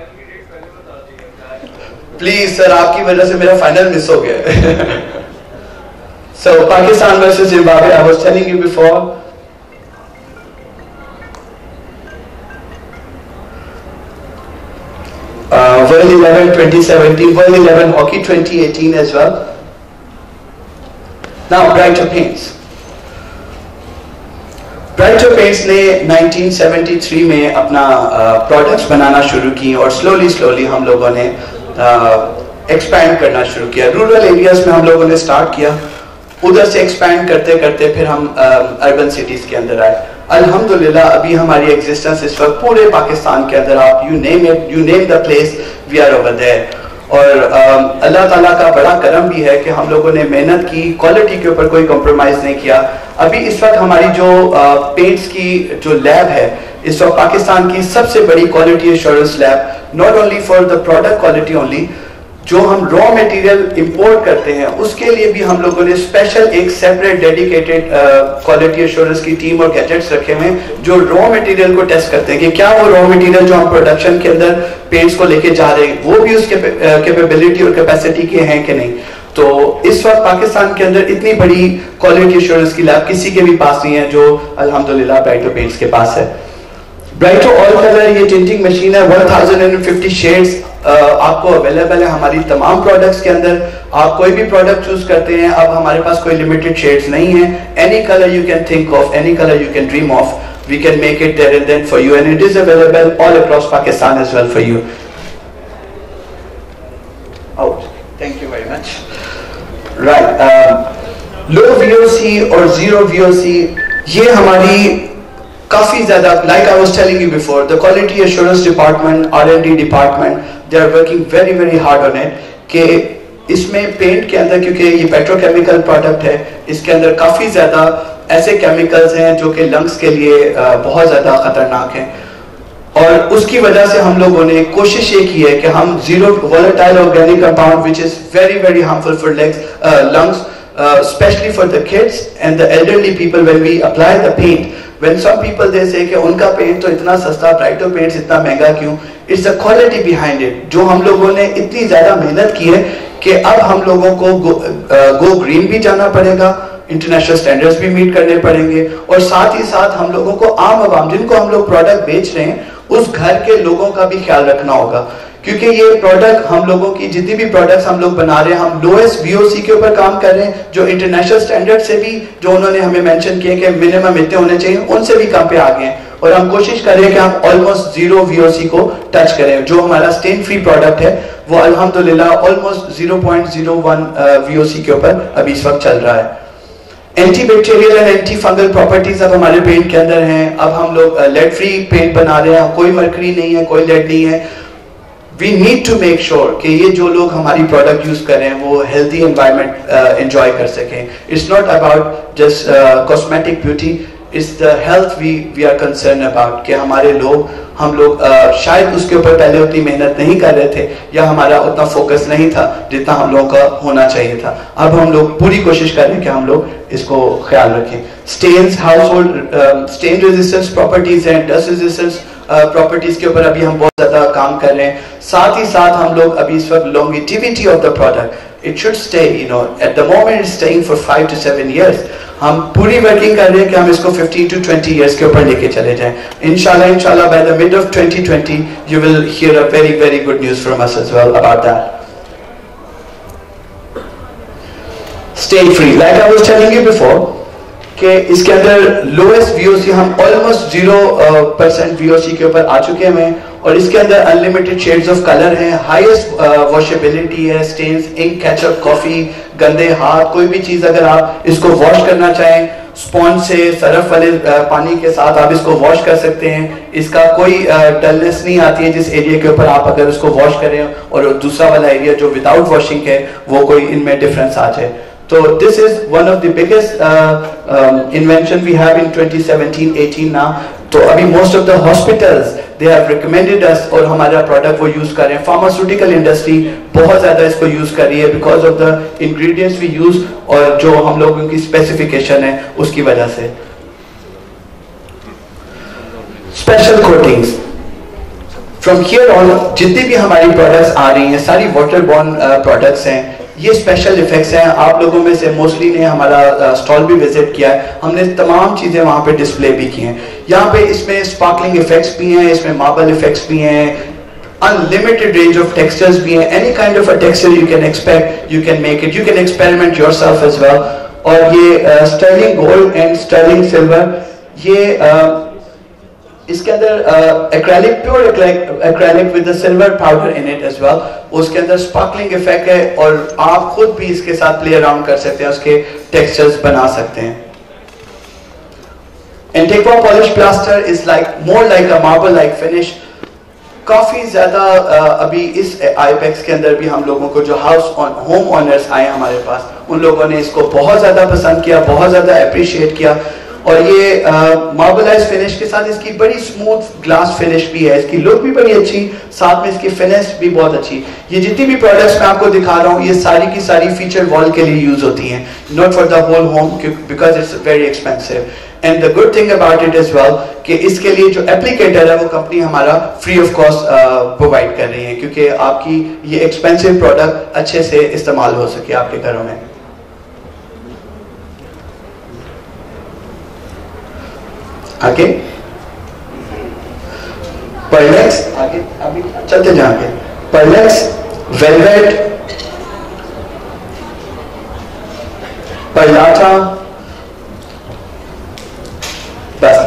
Please sir, آپ کی وجہ سے میرا final مس ہو گیا. So Pakistan versus Zimbabwe, I was telling you before. Uh, World eleven twenty seventeen, World eleven Hockey twenty eighteen as well. Now brighter paints. Brighto paints نے nineteen seventy three میں اپنا products بنانا شروع کی اور slowly slowly ہم لوگوں نے expand کرنا شروع کیا. رورل ایریاز میں ہم لوگوں نے سٹارٹ کیا, ادھر سے ایکسپینڈ کرتے کرتے پھر ہم اربن سٹیز کے اندر آئے. الحمدللہ ابھی ہماری ایگزسٹنس اس وقت پورے پاکستان کے اندر, آپ you name it, you name the place, we are over there. اور اللہ تعالیٰ کا بڑا کرم بھی ہے کہ ہم لوگوں نے محنت کی, کوالٹی کے اوپر کوئی کمپرومائز نہیں کیا. ابھی اس وقت ہماری جو پینٹس کی جو لیب ہے اس وقت پاکستان کی سب سے بڑی quality assurance lab, not only for the product quality only, جو ہم را میٹیریل امپورٹ کرتے ہیں اس کے لیے بھی ہم لوگوں نے اسپیشل ایک سیپریٹ ڈیڈیکیٹڈ کوالٹی ایشورنس کی ٹیم اور گیجٹس رکھے ہوئے ہیں جو را میٹیریل کو ٹیسٹ کرتے ہیں کہ کیا وہ را میٹیریل جو ہم پروڈکشن کے اندر پینٹس کو لے کے جا رہے ہیں وہ بھی اس کیپیبلٹی اور کیپیسٹی کے ہیں کہ نہیں. تو اس وقت پاکستان کے اندر اتنی بڑی کوالٹی ایشورنس کی لیب کسی کے بھی پاس نہیں ہے جو الحمدللہ برائٹو پینٹس کے پاس ہے. برائٹو آل کلر یہ ٹنٹنگ مشین ہے, ون تھاؤزینڈ ففٹی شیڈز آپ کو اویلیبل ہے ہماری تمام پروڈکٹس کے اندر. آپ کوئی بھی پروڈکٹ چوز کرتے ہیں, اب ہمارے پاس کوئی لمیٹڈ شیڈز نہیں ہیں. Any colour you can think of, any colour you can dream of, we can make it there and then for you, and it is available all across Pakistan as well for you. Thank you very much. Right, low V O C اور zero وی O سی یہ ہماری کافی زیادہ, like I was telling you before, the quality assurance department, R and D department, they are working very very hard on it کہ اس میں pant کے اندر, کیونکہ یہ petro chemical product ہے, اس کے اندر کافی زیادہ ایسے کیمیکلز ہیں جو کہ لنگس کے لیے بہت زیادہ خطرناک ہیں, اور اس کی وجہ سے ہم لوگوں نے کوشش یہ کی ہے کہ ہم zero volatile organic compound which is very very harmful for legs, uh, lungs, uh, especially for the kids and the elderly people when we apply the paint. When some people they say کہ ان کا pant تو اتنا سستا, برائٹو paints اتنا مہنگا کیوں, it's the quality behind it. جو ہم لوگوں نے اتنی زیادہ محنت کی ہے کہ اب ہم لوگوں کو گو گرین بھی جانا پڑے گا, انٹرنیشنل سٹینڈرڈز بھی میٹ کرنے پڑیں گے, اور ساتھ ہی ساتھ ہم لوگوں کو عام عوام جن کو ہم لوگ پروڈکٹ بیچ رہے ہیں اس گھر کے لوگوں کا بھی خیال رکھنا ہوگا, کیونکہ یہ پروڈکٹ ہم لوگوں کی جتنی بھی پروڈکٹس ہم لوگ بنا رہے ہیں ہم لوئسٹ وی او سی کے اوپر کام کر رہے ہیں, جو انٹرنیشنل سٹینڈرڈ سے بھی جو انہوں نے ہمیں مینشن کیے کہ منیمم اتنے ہونے چاہیے ان سے بھی کام پہ آگے ہیں, اور ہم کوشش کر رہے ہیں کہ ہم آلموسٹ زیرو وی او سی کو ٹچ کریں. جو ہمارا سٹین فری پروڈکٹ ہے وہ الحمدللہ almost zero point zero one V O C کے اوپر ابھی اس وقت چل رہا ہے. Antibacterial and antifungal properties اب ہمارے پینٹ کے اندر ہیں. اب ہم لوگ لیڈ فری پینٹ بنا رہے ہیں, کوئی مرکری نہیں ہے, کوئی لیڈ نہیں ہے. We need to make sure کہ یہ جو لوگ ہماری پروڈکٹ یوز کریں وہ ہیلتھی انوائرمنٹ انجوائے کر سکیں. It's not about just uh, cosmetic beauty, it's the health we we are concerned about کہ ہمارے لوگ ہم لوگ uh, شاید اس کے اوپر پہلے اتنی محنت نہیں کر رہے تھے یا ہمارا اتنا فوکس نہیں تھا جتنا ہم لوگوں کا ہونا چاہیے تھا. اب ہم لوگ پوری کوشش کر رہے ہیں کہ ہم لوگ اس کو خیال رکھیں. Stains, household uh, stain resistance properties ہیں, dust resistance پراپرٹیز کے اوپر ابھی ہم بہت زیادہ کام کر رہے ہیں. ساتھ ہی ساتھ ہم لوگ ابھی اس وقت longevity of the product, it should stay, you know, at the moment it's staying for five to seven years. ہم پوری ورکنگ کر رہے ہیں کہ ہم اس کو fifteen to twenty years کے اوپر لے کے چلے جائیں. انشاءاللہ انشاءاللہ by the mid of twenty twenty you will hear a very very good news from us as well about that. Stain free, like I was telling you before کہ اس کے اندر لوئسٹ وی او سی ہم almost zero percent V O C کے اوپر آ چکے ہیں, اور اس کے اندر انلیمیٹڈ شیڈز آف کلر ہیں, ہائیسٹ واشیبلٹی ہے. سٹینز, انک, کیچپ, کافی, گندے ہاتھ, کوئی بھی چیز اگر آپ اس کو واش کرنا چاہیں اسپونج سے سرف والے پانی کے ساتھ آپ اس کو واش کر سکتے ہیں. اس کا کوئی ڈلنس نہیں آتی ہے جس ایریا کے اوپر آپ اگر اس کو واش کریں اور دوسرا والا ایریا جو وداؤٹ واشنگ ہے وہ کوئی ان میں ڈفرینس آ جائے. So this is one of the biggest uh, um, invention we have in twenty seventeen eighteen now. تو ابھی most of the hospitals they have recommended us اور ہمارا product وہ use کر رہے ہیں. Pharmaceutical industry بہت زیادہ اس کو use کر رہی ہے because of the ingredients we use اور جو ہم لوگوں کی specification ہے اس کی وجہ سے. Special coatings. From here on جتنی بھی ہماری products آ رہی ہیں ساری water borne uh, products ہیں, یہ اسپیشل افیکٹس ہیں. آپ لوگوں میں سے موسٹلی نے ہمارا اسٹال بھی وزٹ کیا ہے, ہم نے تمام چیزیں وہاں پہ ڈسپلے بھی کی ہیں. یہاں پہ اس میں اسپارکلنگ افیکٹس بھی ہیں, اس میں ماربل افیکٹس بھی ہیں, unlimited range of textures بھی ہیں. any kind of a texture you can expect you can make it, you can experiment yourself as well. اور یہ sterling gold and sterling silver یہ اس کے اندر acrylic pure acrylic with silver powder in it as well. اس کے اندر sparkling effect ہے اور آپ خود بھی اس کے ساتھ پلے اراؤنڈ کر سکتے ہیں, اس کے ٹیکسچرز بنا سکتے ہیں. Antiqua polished plaster is like more like a marble like finish. کافی زیادہ ابھی اس آئی پیکس کے اندر بھی ہم لوگوں کو جو ہاؤس ہوم اونرز آئے ہمارے پاس, ان لوگوں نے اس کو بہت زیادہ پسند کیا, بہت زیادہ اپریشیٹ کیا. اور یہ ماربلائز فنش کے ساتھ اس کی بڑی اسموتھ گلاس فنش بھی ہے, اس کی لک بھی بڑی اچھی, ساتھ میں اس کی فنش بھی بہت اچھی. یہ جتنی بھی پروڈکٹس میں آپ کو دکھا رہا ہوں یہ ساری کی ساری فیچر وال کے لیے یوز ہوتی ہیں, not for the whole home, because it's very expensive. And the good thing about it is well کہ اس کے لیے جو اپلیکیٹر ہے وہ کمپنی ہمارا فری آف کاسٹ پرووائڈ کر رہی ہے, کیونکہ آپ کی یہ ایکسپینسو پروڈکٹ اچھے سے استعمال ہو سکے آپ کے گھروں میں. آگے پرلیکس, آگے ابھی چلتے جائیں گے. پرلیکس ویلویٹ پرلاٹا, بس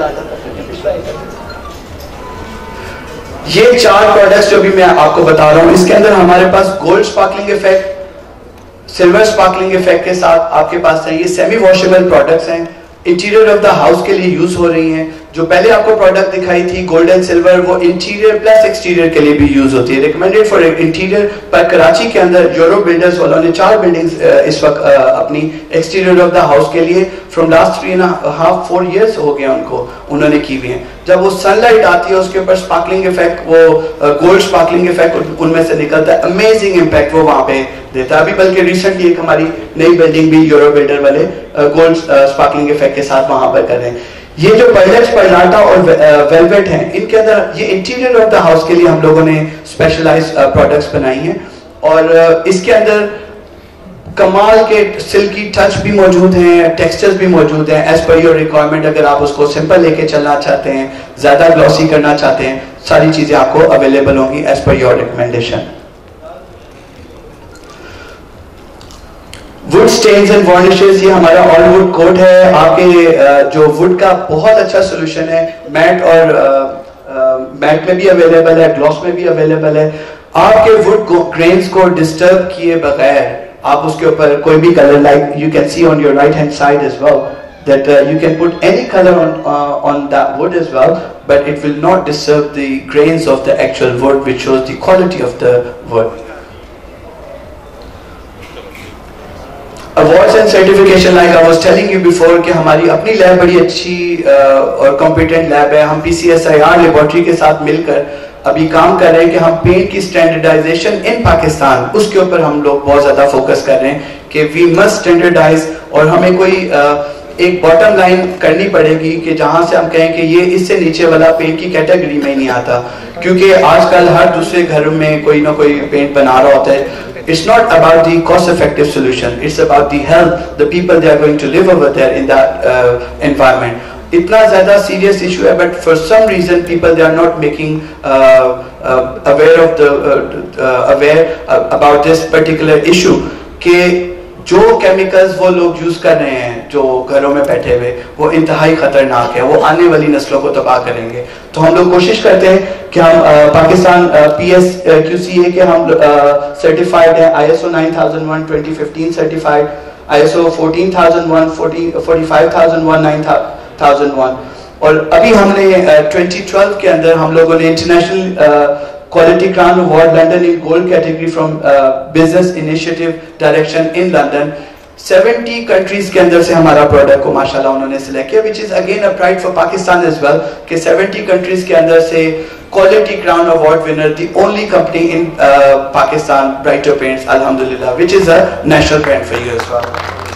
یہ چار پروڈکٹس جو بھی میں آپ کو بتا رہا ہوں, اس کے اندر ہمارے پاس gold sparkling effect, silver sparkling effect کے ساتھ آپ کے پاس ہیں. یہ سیمی واشیبل پروڈکٹس ہیں, انٹیریئر آف دا ہاؤس کے لیے یوز ہو رہی ہیں. جو پہلے آپ کو پروڈکٹ دکھائی تھی گولڈ اینڈ سلور, وہ انٹیریئر پلس ایکسٹیریئر کے لیے بھی یوز ہوتی ہے, ریکمینڈیڈ فار انٹیریئر. پر کراچی کے اندر یورو بلڈرز والوں نے چار بلڈنگز اس وقت اپنی ایکسٹیریئر آف دا ہاؤس کے لیے from last three and half four years ہو گئے ان کو, انہوں نے کی ہوئی ہیں. جب وہ سن لائٹ آتی ہے اس کے اوپر سپارکلنگ افیکٹ, وہ گولڈ سپارکلنگ افیکٹ ان میں سے نکلتا ہے, امیزنگ امپیکٹ وہ وہاں پہ دیتا ہے. ابھی بلکہ ریسنٹلی ایک ہماری نئی بلڈنگ بھی یورو بلڈر والے گولڈ سپارکلنگ افیکٹ کے ساتھ وہاں پر کر رہے ہیں. یہ جو پرلیکس, پرلاٹا اور ویلویٹ ہیں, ان کے اندر یہ انٹیریئر آف دا ہاؤس کے لیے ہم لوگوں نے اسپیشلائز پروڈکٹس بنائی ہیں, اور اس کے اندر کمال کے سلکی ٹچ بھی موجود ہیں, ٹیکسچرز بھی موجود ہیں ایز پر یور ریکوائرمنٹ. اگر آپ اس کو سمپل لے کے چلنا چاہتے ہیں, زیادہ گلوسی کرنا چاہتے ہیں, ساری چیزیں آپ کو اویلیبل ہوں گی as per your recommendation. Wood stains and varnishes, یہ ہمارا آل وڈ کوٹ ہے. آپ کے جو وڈ کا بہت اچھا سولوشن ہے, میٹ اور میٹ میں بھی اویلیبل ہے, گلاس میں بھی اویلیبل ہے. آپ کے وڈ گرینز کو ڈسٹرب کیے بغیر آپ اس کے اوپر کوئی بھی colour, like you can see on your right hand side as well that uh, you can put any color on uh, on that wood as well, but it will not disturb the grains of the actual wood, which shows the quality of the wood. Awards and certification, like I was telling you before کہ ہماری اپنی lab بڑی اچھی اور competent lab ہے. ہم P C S I R laboratory کے ساتھ مل کر ابھی کام کر رہے ہیں کہ ہم پینٹ کی اسٹینڈرڈائزیشن ان پاکستان, اس کے اوپر ہم لوگ بہت زیادہ فوکس کر رہے ہیں کہ وی مسٹ اسٹینڈرڈائز, اور ہمیں کوئی ایک باٹم لائن کرنی پڑے گی کہ جہاں سے ہم کہیں کہ یہ اس سے نیچے والا پینٹ کی کیٹیگری میں ہی نہیں آتا, کیونکہ آج کل ہر دوسرے گھر میں کوئی نہ کوئی پینٹ بنا رہا ہوتا ہے. It's not about the cost-effective solution. It's about the health, the people they are going to live over there in that uh, environment. Itna zyada serious issue hai, but for some reason people they are not making uh, uh, aware of the uh, uh, aware uh, about this particular issue. کہ جو chemicals وہ لوگ use کر رہے ہیں جو گھروں میں بیٹھے ہوئے, وہ انتہائی خطرناک ہے, وہ آنے والی نسلوں کو تباہ کریں گے. تو ہم لوگ کوشش کرتے ہیں کہ ہم پاکستان پی ایس کیو سی اے کے ہم سرٹیفائڈ ہیں, I S O nine thousand one twenty fifteen certified, I S O fourteen thousand one forty five thousand one nine thousand one. اور ابھی ہم نے ٹوینٹی ٹویلو کے اندر ہم لوگوں نے international Quality Crown Award London in gold category from uh, Business Initiative Direction in London. seventy countries کے اندر سے ہمارا پروڈکٹ کو ماشاءاللہ انہوں نے سلیکٹ کیا, which is again a pride for Pakistan as well, کہ seventy countries کے اندر سے Quality Crown Award winner, the only company in uh, Pakistan, Brighter Paints, alhamdulillah, which is a national brand for you as well.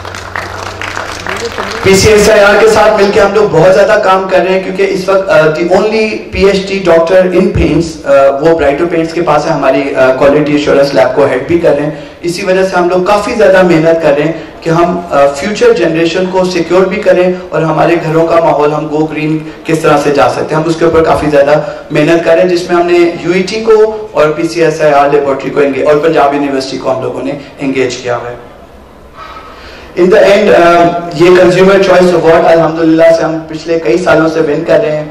P C S I R کے ساتھ مل کے ہم لوگ بہت زیادہ کام کر رہے ہیں, کیونکہ اس وقت the only P H D doctor in paints وہ برائٹر پینٹس کے پاس ہے, ہماری کوالٹی ایشورنس لیب کو ہیڈ بھی کر رہے ہیں. اسی وجہ سے ہم لوگ کافی زیادہ محنت کر رہے ہیں کہ ہم فیوچر جنریشن کو سیکیور بھی کریں, اور ہمارے گھروں کا ماحول ہم گو گرین کس طرح سے جا سکتے ہیں, ہم اس کے اوپر کافی زیادہ محنت کر رہے ہیں, جس میں ہم نے یو ای ٹی کو اور P C S I R laboratory کو اور پنجاب یونیورسٹی کو ہم لوگوں نے انگیج کیا ہوا ہے. ان دا اینڈ یہ کنزیومر چوائس ایوارڈ الحمدللہ سے ہم پچھلے کئی سالوں سے ون کر رہے ہیں.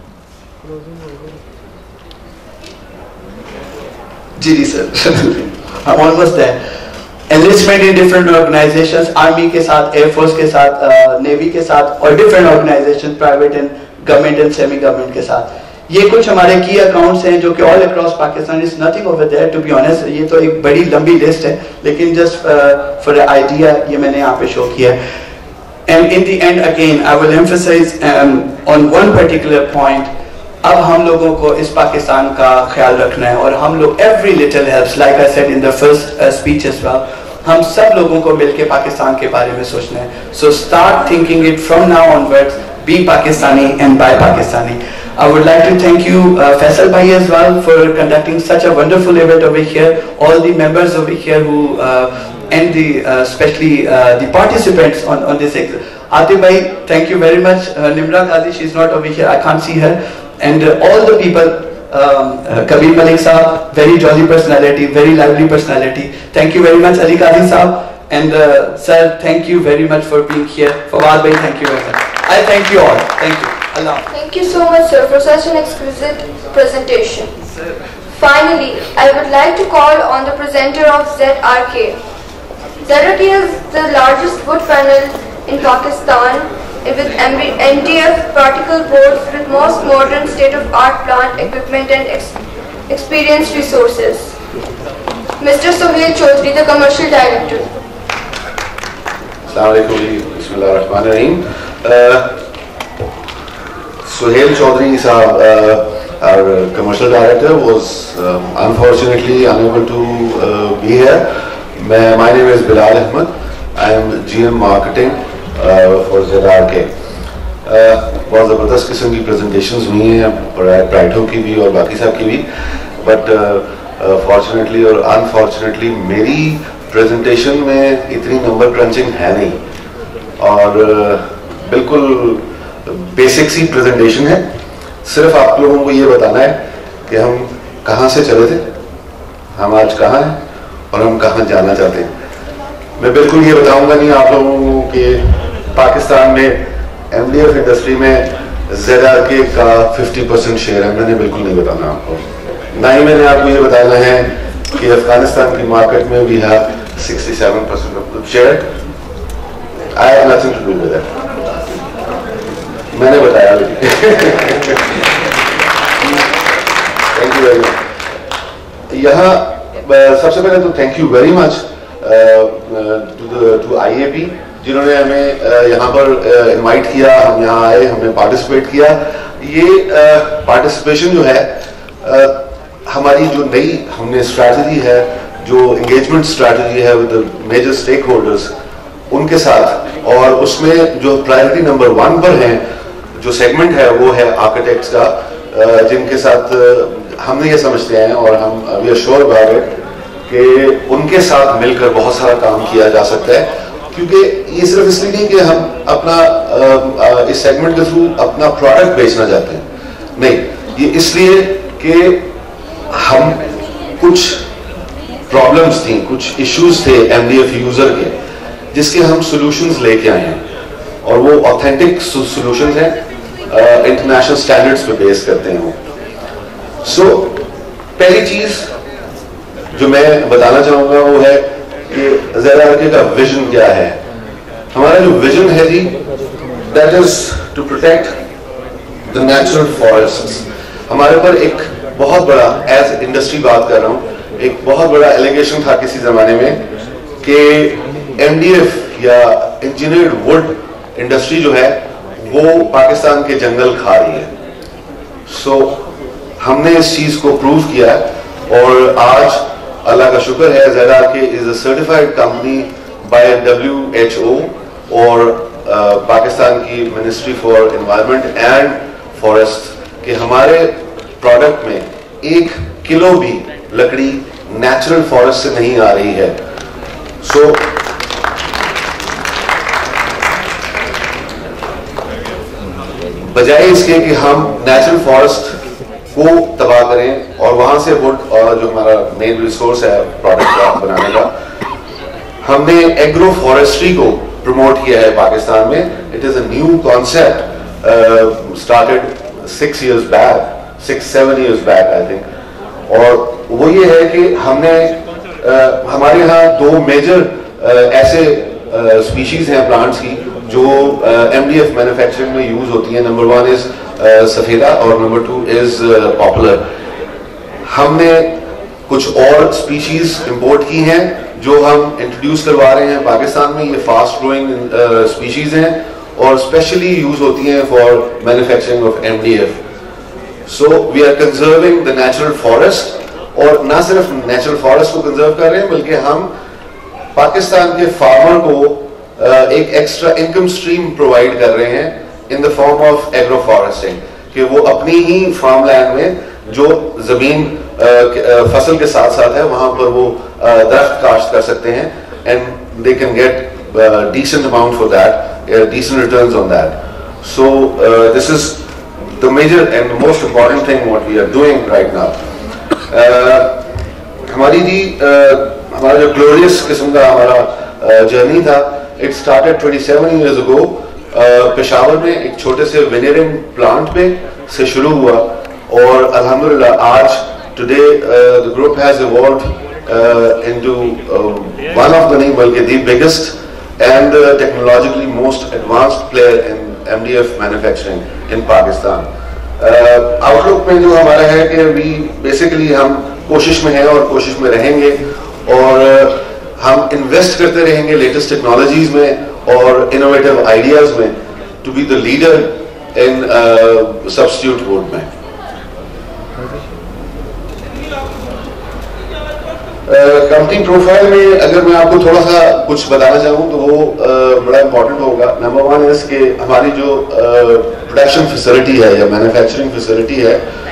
جی جی سر I'm almost there. Enlistment in different organizations, army کے ساتھ, air force کے ساتھ, navy کے ساتھ, اور different organizations, private and government and semi government کے ساتھ. یہ کچھ ہمارے کی اکاؤنٹس ہیں جو کہ all across Pakistan is nothing over there to be honest. یہ تو ایک بڑی لمبی لسٹ ہے لیکن just uh, for an idea یہ میں نے یہاں پہ شو کیا ہے. And in the end again I will emphasize um, on one particular point. اب ہم لوگوں کو اس پاکستان کا خیال رکھنا ہے اور ہم لوگ every little helps like I said in the first uh, speech as well. ہم سب لوگوں کو مل کے پاکستان کے بارے میں سوچنا ہے. So start thinking it from now onwards. Be Pakistani and by Pakistani. I would like to thank you uh, Faisal bhai as well for conducting such a wonderful event over here. All the members over here who uh, and the uh, especially uh, the participants on on this exam. Atif bhai, thank you very much. uh, Nimra Qazi, she's not over here, I can't see her. And uh, all the people, um, uh, Kabir Malik Saab, very jolly personality, very lively personality. Thank you very much, Ali Qazi Saab. And uh, sir, thank you very much for being here. Fawad bhai, thank you very much. I thank you all. Thank you. Allah. Thank you so much, sir, for such an exquisite presentation. Sir. Finally, I would like to call on the presenter of Z R K. Z R K is the largest wood panel in Pakistan, with M D F particle boards with most modern state-of-art plant equipment and ex experienced resources. Mister Sohail Chaudhary, the commercial director. Assalamu alaikum. Bismillahirrahmanirrahim. Uh, Sohail Chaudhary sahab, uh, our commercial director, was um, unfortunately unable to uh, be here. My name is Bilal Ahmed. I am G M Marketing for Z R K. بہت زبردست قسم کی presentations ہوئی ہیں پرائٹو کی بھی اور باقی سب کی بھی, بٹ فارچونیٹلی اور انفارچونیٹلی میری پریزنٹیشن میں اتنی نمبر کرنچنگ ہے نہیں اور بالکل بیسک سی پریزنٹیشن ہے. صرف آپ لوگوں کو یہ بتانا ہے کہ ہم کہاں سے چلے تھے, ہم آج کہاں ہیں اور ہم کہاں جانا چاہتے ہیں. میں بالکل یہ بتاؤں گا نہیں آپ لوگوں کو کہ پاکستان میں ایم ڈی ایف انڈسٹری میں زیڈ آر کے کا ففٹی پرسینٹ شیئر ہے, میں نے بالکل نہیں بتانا آپ کو. نہ ہی میں نے آپ کو یہ بتانا ہے کہ افغانستان کی مارکیٹ میں we have sixty seven percent of share. I have nothing to do with that. میں نے بتایا تھینک یو ویری مچ. یہاں سب سے پہلے تو thank you very much to I A P جنہوں نے ہمیں یہاں پر انوائٹ کیا, ہم یہاں آئے, ہم نے پارٹیسپیٹ کیا. یہ پارٹیسپیشن جو ہے ہماری جو نئی ہم نے اسٹریٹجی ہے, جو انگیجمنٹ اسٹریٹجی ہے ود میجر اسٹیک ہولڈرس ان کے ساتھ, اور اس میں جو پرائرٹی نمبر ون پر ہیں جو سیگمنٹ ہے وہ ہے آرکیٹیکٹس کا, جن کے ساتھ ہم نے یہ سمجھتے ہیں اور ہم we are sure about it کہ ان کے ساتھ مل کر بہت سارا کام کیا جا سکتا ہے. کیونکہ یہ صرف اس لیے نہیں کہ ہم اپنا اس سیگمنٹ کے تھرو اپنا پروڈکٹ بیچنا چاہتے ہیں, نہیں, یہ اس لیے کہ ہم کچھ پرابلمس تھیں, کچھ ایشوز تھے ایم ڈی ایف یوزر کے, جس کے ہم سولوشنز لے کے آئے ہیں, اور وہ آتھینٹک سولوشنز ہیں, انٹرنیشنل اسٹینڈرڈس پہ بیس کرتے ہیں وہ. سو پہلی چیز جو میں بتانا چاہوں گا وہ ہے کہ زیڈ آر کے کا ویژن کیا ہے. ہمارا جو ویژن ہے جی, that is to protect the natural forests. ہمارے پر ایک بہت بڑا, ایز انڈسٹری بات کر رہا ہوں, ایک بہت بڑا ایلیگیشن تھا کسی زمانے میں کہ ایم ڈی ایف یا انجینئرڈ ووڈ انڈسٹری جو ہے وہ پاکستان کے جنگل کھا رہی ہے. سو ہم نے اس چیز کو پروو کیا ہے اور آج اللہ کا شکر ہے Z R K is a certified company by W H O اور پاکستان کی ministry for environment and forest کہ ہمارے پروڈکٹ میں ایک کلو بھی لکڑی نیچرل فارسٹ سے نہیں آ رہی ہے. سو بجائے اس کے کہ ہم نیچرل فارسٹ کو تباہ کریں اور وہاں سے ووڈ اور جو ہمارا مین ریسورس ہے پروڈکٹ بنانے کا, ہم نے ایگرو فارسٹری کو promote किया है पाकिस्तान में. It is a new concept uh, started six years back, six seven years back I think. और वो ये है कि हमने uh, हमारे यहाँ दो major uh, ऐसे uh, species हैं plants की जो uh, M D F manufacturing में use होती हैं. Number one is uh, सफेदा और number two is uh, popular. हमने कुछ और species import की हैं जो हम इंट्रोड्यूस करवा रहे हैं पाकिस्तान में. ये फास्ट ग्रोइंग स्पीशीज हैं और स्पेशली यूज होती हैं for manufacturing of M D F. So we are conserving the natural forest, और ना सिर्फ नेचुरल फॉरेस्ट को कंजर्व कर रहे हैं बल्कि हम पाकिस्तान के फार्मर को uh, एक एक्स्ट्रा इनकम स्ट्रीम प्रोवाइड कर रहे हैं in the form of agro foresting, कि वो अपनी ही फार्म लैंड में जो जमीन फसल के साथ साथ है वहां पर वो दरख्त काश्त कर सकते हैं, and they can get decent amount for that, decent returns on that. So this is the major and most important thing what we are doing right now. हमारी जी uh, हमारा जो ग्लोरियस किस्म का हमारा जर्नी uh, था, it started twenty-seven years ago. uh, Peshawar में एक छोटे से विनियरिंग प्लांट पे से शुरू हुआ, और अल्हम्दुलिल्लाह आज today uh, the group has evolved uh, into uh, one of the नहीं बल्कि the biggest and uh, technologically most advanced player in M D F manufacturing in Pakistan. uh, outlook में जो हमारा है कि we basically हम कोशिश में हैं और कोशिश में रहेंगे, और uh, हम invest करते रहेंगे latest technologies में और innovative ideas में to be the leader in uh, substitute wood में. कंपनी uh, प्रोफाइल में अगर मैं आपको थोड़ा सा कुछ बताना चाहूँ तो वो uh, बड़ा इंपॉर्टेंट होगा. नंबर वन इज कि हमारी जो प्रोडक्शन uh, फैसिलिटी है या मैन्युफैक्चरिंग फैसिलिटी है,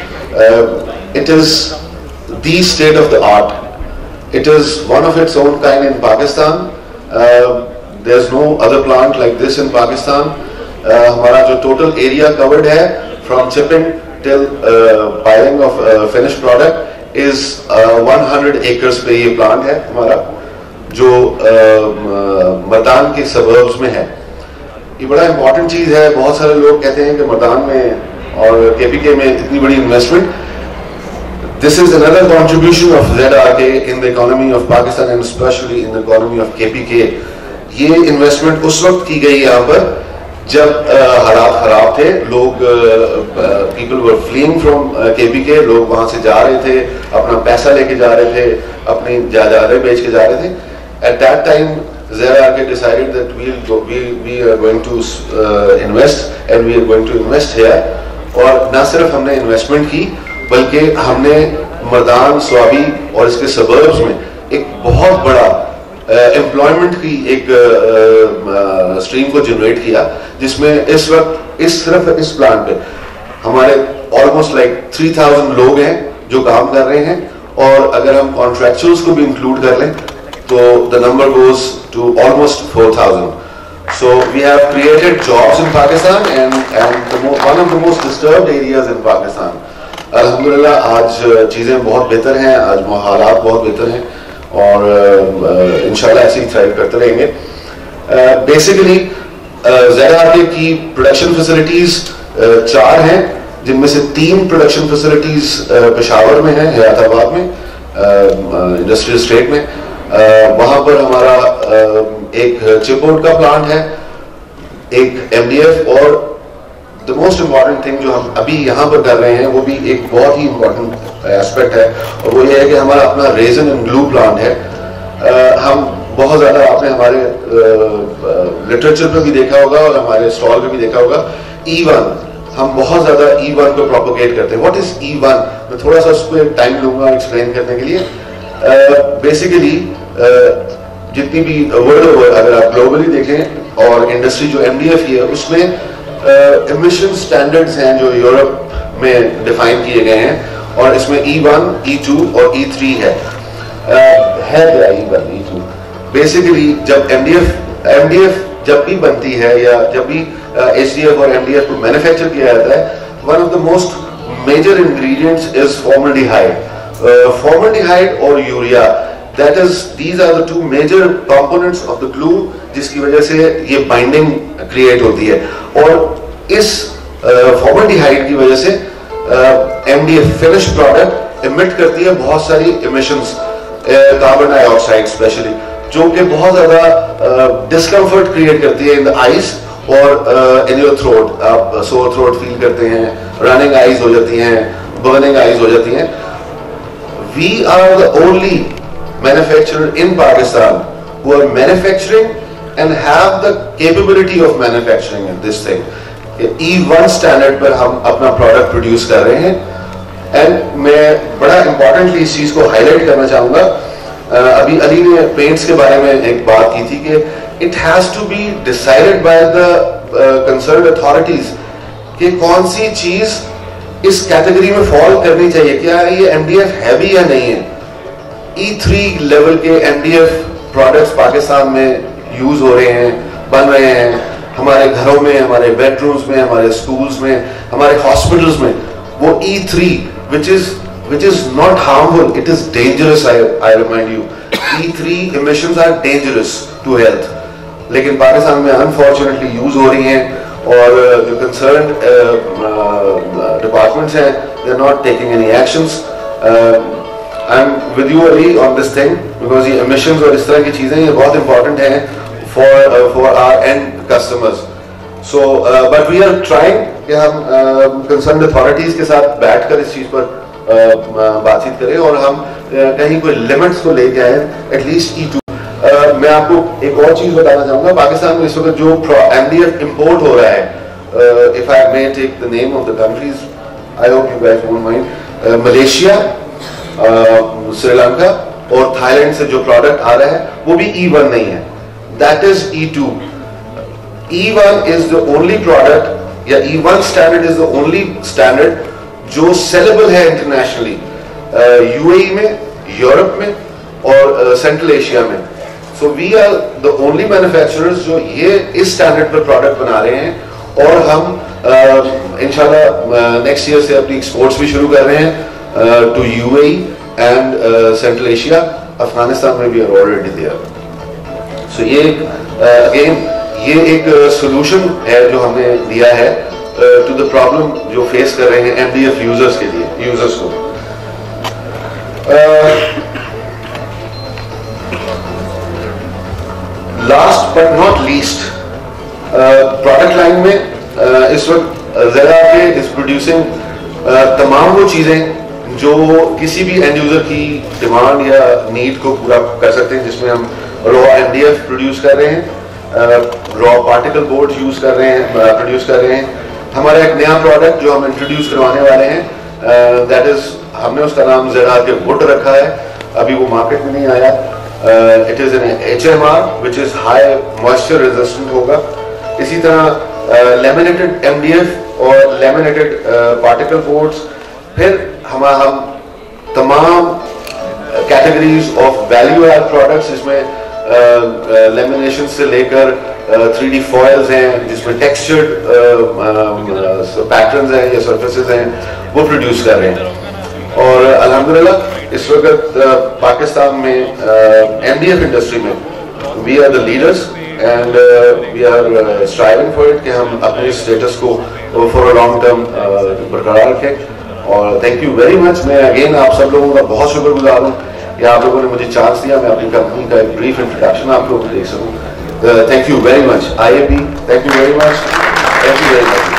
it is the state of the art. It is one of its own kind in Pakistan. There is no other plant like this in Pakistan. हमारा जो total area covered है from chipping till piling of finish product is uh, one hundred acres पे ये plant है हमारा, जो uh, Mardan के suburbs में है. ये बड़ा इंपॉर्टेंट चीज है. बहुत सारे लोग कहते हैं कि मर्दान में और केपीके में इतनी बड़ी investment. This is another contribution of Z R K in the economy of Pakistan and specially in the economy of K P K. ये इन्वेस्टमेंट उस वक्त की गई यहाँ पर जब uh, हालात खराब थे. लोग people were fleeing from K P K. लोग वहां से जा रहे थे, अपना पैसा लेके जा रहे थे, अपनी जायदादें बेच के जा रहे थे. At that time Z R K decided that we we we are going to invest and we are going to invest here. और ना सिर्फ हमने इन्वेस्टमेंट की बल्कि हमने मर्दान, स्वाबी और इसके सबर्ब्स में एक बहुत बड़ा एम्प्लॉयमेंट uh, की एक स्ट्रीम uh, uh, को जनरेट किया, जिसमें इस वक्त इस सिर्फ इस प्लांट पे हमारे ऑलमोस्ट लाइक थ्री थाउजेंड लोग हैं जो काम कर रहे हैं. और अगर हम कॉन्ट्रैक्चुअल्स को भी इंक्लूड कर लें तो the number goes to almost four thousand. So we have created jobs in Pakistan and and one of the most disturbed areas in Pakistan. अल्हम्दुलिल्लाह आज चीजें बहुत बेहतर हैं, आज हालात बहुत बेहतर हैं और uh, इंशाल्लाह ऐसे ही थ्राइव करते रहेंगे. बेसिकली ज़ेड-आर-के की प्रोडक्शन फैसिलिटीज uh, चार हैं, जिनमें से तीन प्रोडक्शन फैसिलिटीज uh, पेशावर में है, हयाताबाद में, इंडस्ट्रियल uh, स्टेट में. uh, वहां पर हमारा uh, एक चिपबोर्ड का प्लांट है, एक एमडीएफ, और द मोस्ट इम्पॉर्टेंट थिंग जो हम अभी यहाँ पर कर रहे हैं वो भी एक बहुत ही इम्पॉर्टेंट एस्पेक्ट है, और वो ये है कि हमारा अपना रेजन एंड ग्लू प्लांट है. uh, हम बहुत ज़्यादा आपने हमारे लिटरेचर पे भी देखा होगा और हमारे स्टॉल पे भी देखा होगा, ई वन. हम बहुत ज़्यादा ई वन को प्रोपोगेट करते हैं. What is E one? मैं थोड़ा सा उसको टाइम लूंगा एक्सप्लेन करने के लिए. बेसिकली uh, uh, जितनी भी वर्ल्ड ओवर अगर आप ग्लोबली देखें और इंडस्ट्री जो एमडीएफ की है उसमें एमिशन स्टैंडर्ड्स हैं जो यूरोप में डिफाइन किए गए हैं, और इसमें ई वन, ई टू और ई थ्री है. uh, है क्या E one, E two? Basically जब एमडीएफ एमडीएफ जब भी बनती है या जब भी एचडीएफ और एमडीएफ को मैन्युफैक्चर किया जाता है, one of the most major ingredients is formaldehyde. Formaldehyde और urea, That is, these are the two major components of the glue جس کی وجہ سے یہ بائنڈنگ کریٹ ہوتی ہے. اور اس فارملڈیہائڈ کی وجہ سے M D F finish product emit کرتی ہے بہت ساری emissions, carbon dioxide specially, جو کہ بہت زیادہ ڈسکمفرٹ کریٹ کرتی ہے ان دا آئز اور ان یور تھروٹ. آپ سور تھروٹ فیل کرتے ہیں, رننگ آئز ہو جاتی ہیں, برننگ آئز ہو جاتی ہیں. We are the only manufacturer in Pakistan who are manufacturing and have the capability of manufacturing this thing. E one standard پر ہم اپنا پروڈکٹ پروڈیوس کر رہے ہیں. اینڈ میں بڑا امپورٹنٹلی اس چیز کو ہائی لائٹ کرنا چاہوں گا. ابھی علی نے پینٹس کے بارے میں ایک بات کی تھی کہ it has to be decided by the concerned authorities کہ کون سی چیز اس کیٹیگری میں فال کرنی چاہیے. کیا یہ ایم ڈی ایف ہے بھی یا نہیں ہے؟ ای تھری لیول کے M D F products Pakistan میں یوز ہو رہے ہیں, بن رہے ہیں ہمارے گھروں میں, ہمارے بیڈ رومز میں, ہمارے اسکولز میں, ہمارے ہاسپٹلز میں. وہ E three which is which is not harmful, it is dangerous. I, I remind you, E three emissions are dangerous to health. لیکن پاکستان میں unfortunately use ہو رہی ہیں اور جو concerned departments ہیں they are not taking any actions. uh, I'm with you Ali on this thing because یہ emissions اور اس طرح کی چیزیں یہ بہت important ہیں for uh, for our end customers. So uh, but we are trying کہ ہم concerned authorities کے ساتھ بیٹھ کر اس چیز پر بات چیت کریں اور ہم کہیں کوئی لمٹس کو لے کے آئیں ایٹ لیسٹ ای ٹو. میں آپ کو ایک اور چیز بتانا چاہوں گا. پاکستان میں اس وقت جو ایم ڈی ایف امپورٹ ہو رہا ہے, if I may take the name of the countries, I hope you guys won't mind, Malaysia, Sri Lanka اور تھائی لینڈ سے جو پروڈکٹ آ رہا ہے وہ بھی ای ون نہیں ہے. That is E two. E one is the only product یا E one standard is the only standard جو سیلیبل ہے انٹرنیشنلی یو اے ای میں, یورپ میں اور سینٹرل ایشیا میں. So we are the only manufacturers جو یہ اس standard پر product بنا رہے ہیں اور ہم انشاءاللہ نیکسٹ ایئر سے اپنی ایکسپورٹس بھی شروع کر رہے ہیں to U A E and central Asia. Afghanistan میں بھی آر آلریڈی دیئر. سو یہ اگین یہ ایک سولوشن ہے جو ہم نے دیا ہے ٹو دا پرابلم جو فیس کر رہے ہیں ایم ڈی ایف یوزرز کے لیے, یوزرز کو. Last but not least, product line میں اس وقت زیادہ کے از پروڈیوسنگ تمام وہ چیزیں جو کسی بھی اینڈ یوزر کی ڈیمانڈ یا نیڈ کو پورا کر سکتے ہیں, جس میں ہم را ایم ڈی ایف پروڈیوس کر رہے ہیں, را پارٹیکل بورڈ یوز کر رہے ہیں, پروڈیوس کر رہے ہیں. ہمارا ایک نیا پروڈکٹ جو ہم انٹروڈیوس کروانے والے ہیں دیٹ از, ہم نے اس کا نام زیرا کے وڈ رکھا ہے, ابھی وہ مارکیٹ میں نہیں آیا. It is an H M R which is high moisture resistant ہوگا. اسی طرح لیمینیٹڈ ایم ڈی ایف اور لیمینیٹڈ پارٹیکل بورڈس. پھر ہم ہم تمام categories of value add products جس میں لیمینیشن سے لے کر تھری ڈی فوائلز ہیں جس میں ٹیکسچرڈ پیٹرنز ہیں یا سرفیسز ہیں وہ پروڈیوس کر رہے ہیں. اور الحمدللہ اس وقت پاکستان میں ایم ڈی ایف انڈسٹری میں we are the leaders and we are striving for it کہ ہم اپنے اسٹیٹس کو فار اے لانگ ٹرم برقرار رکھیں. اور تھینک یو ویری مچ. میں اگین آپ سب لوگوں کا بہت شکر گزار ہوں کہ آپ لوگوں نے مجھے چانس دیا میں اپنی کمپنی کا ایک بریف انٹروڈکشن آپ لوگوں کو دے سکوں. Thank you very much. I A P, thank you very much. Thank you very much.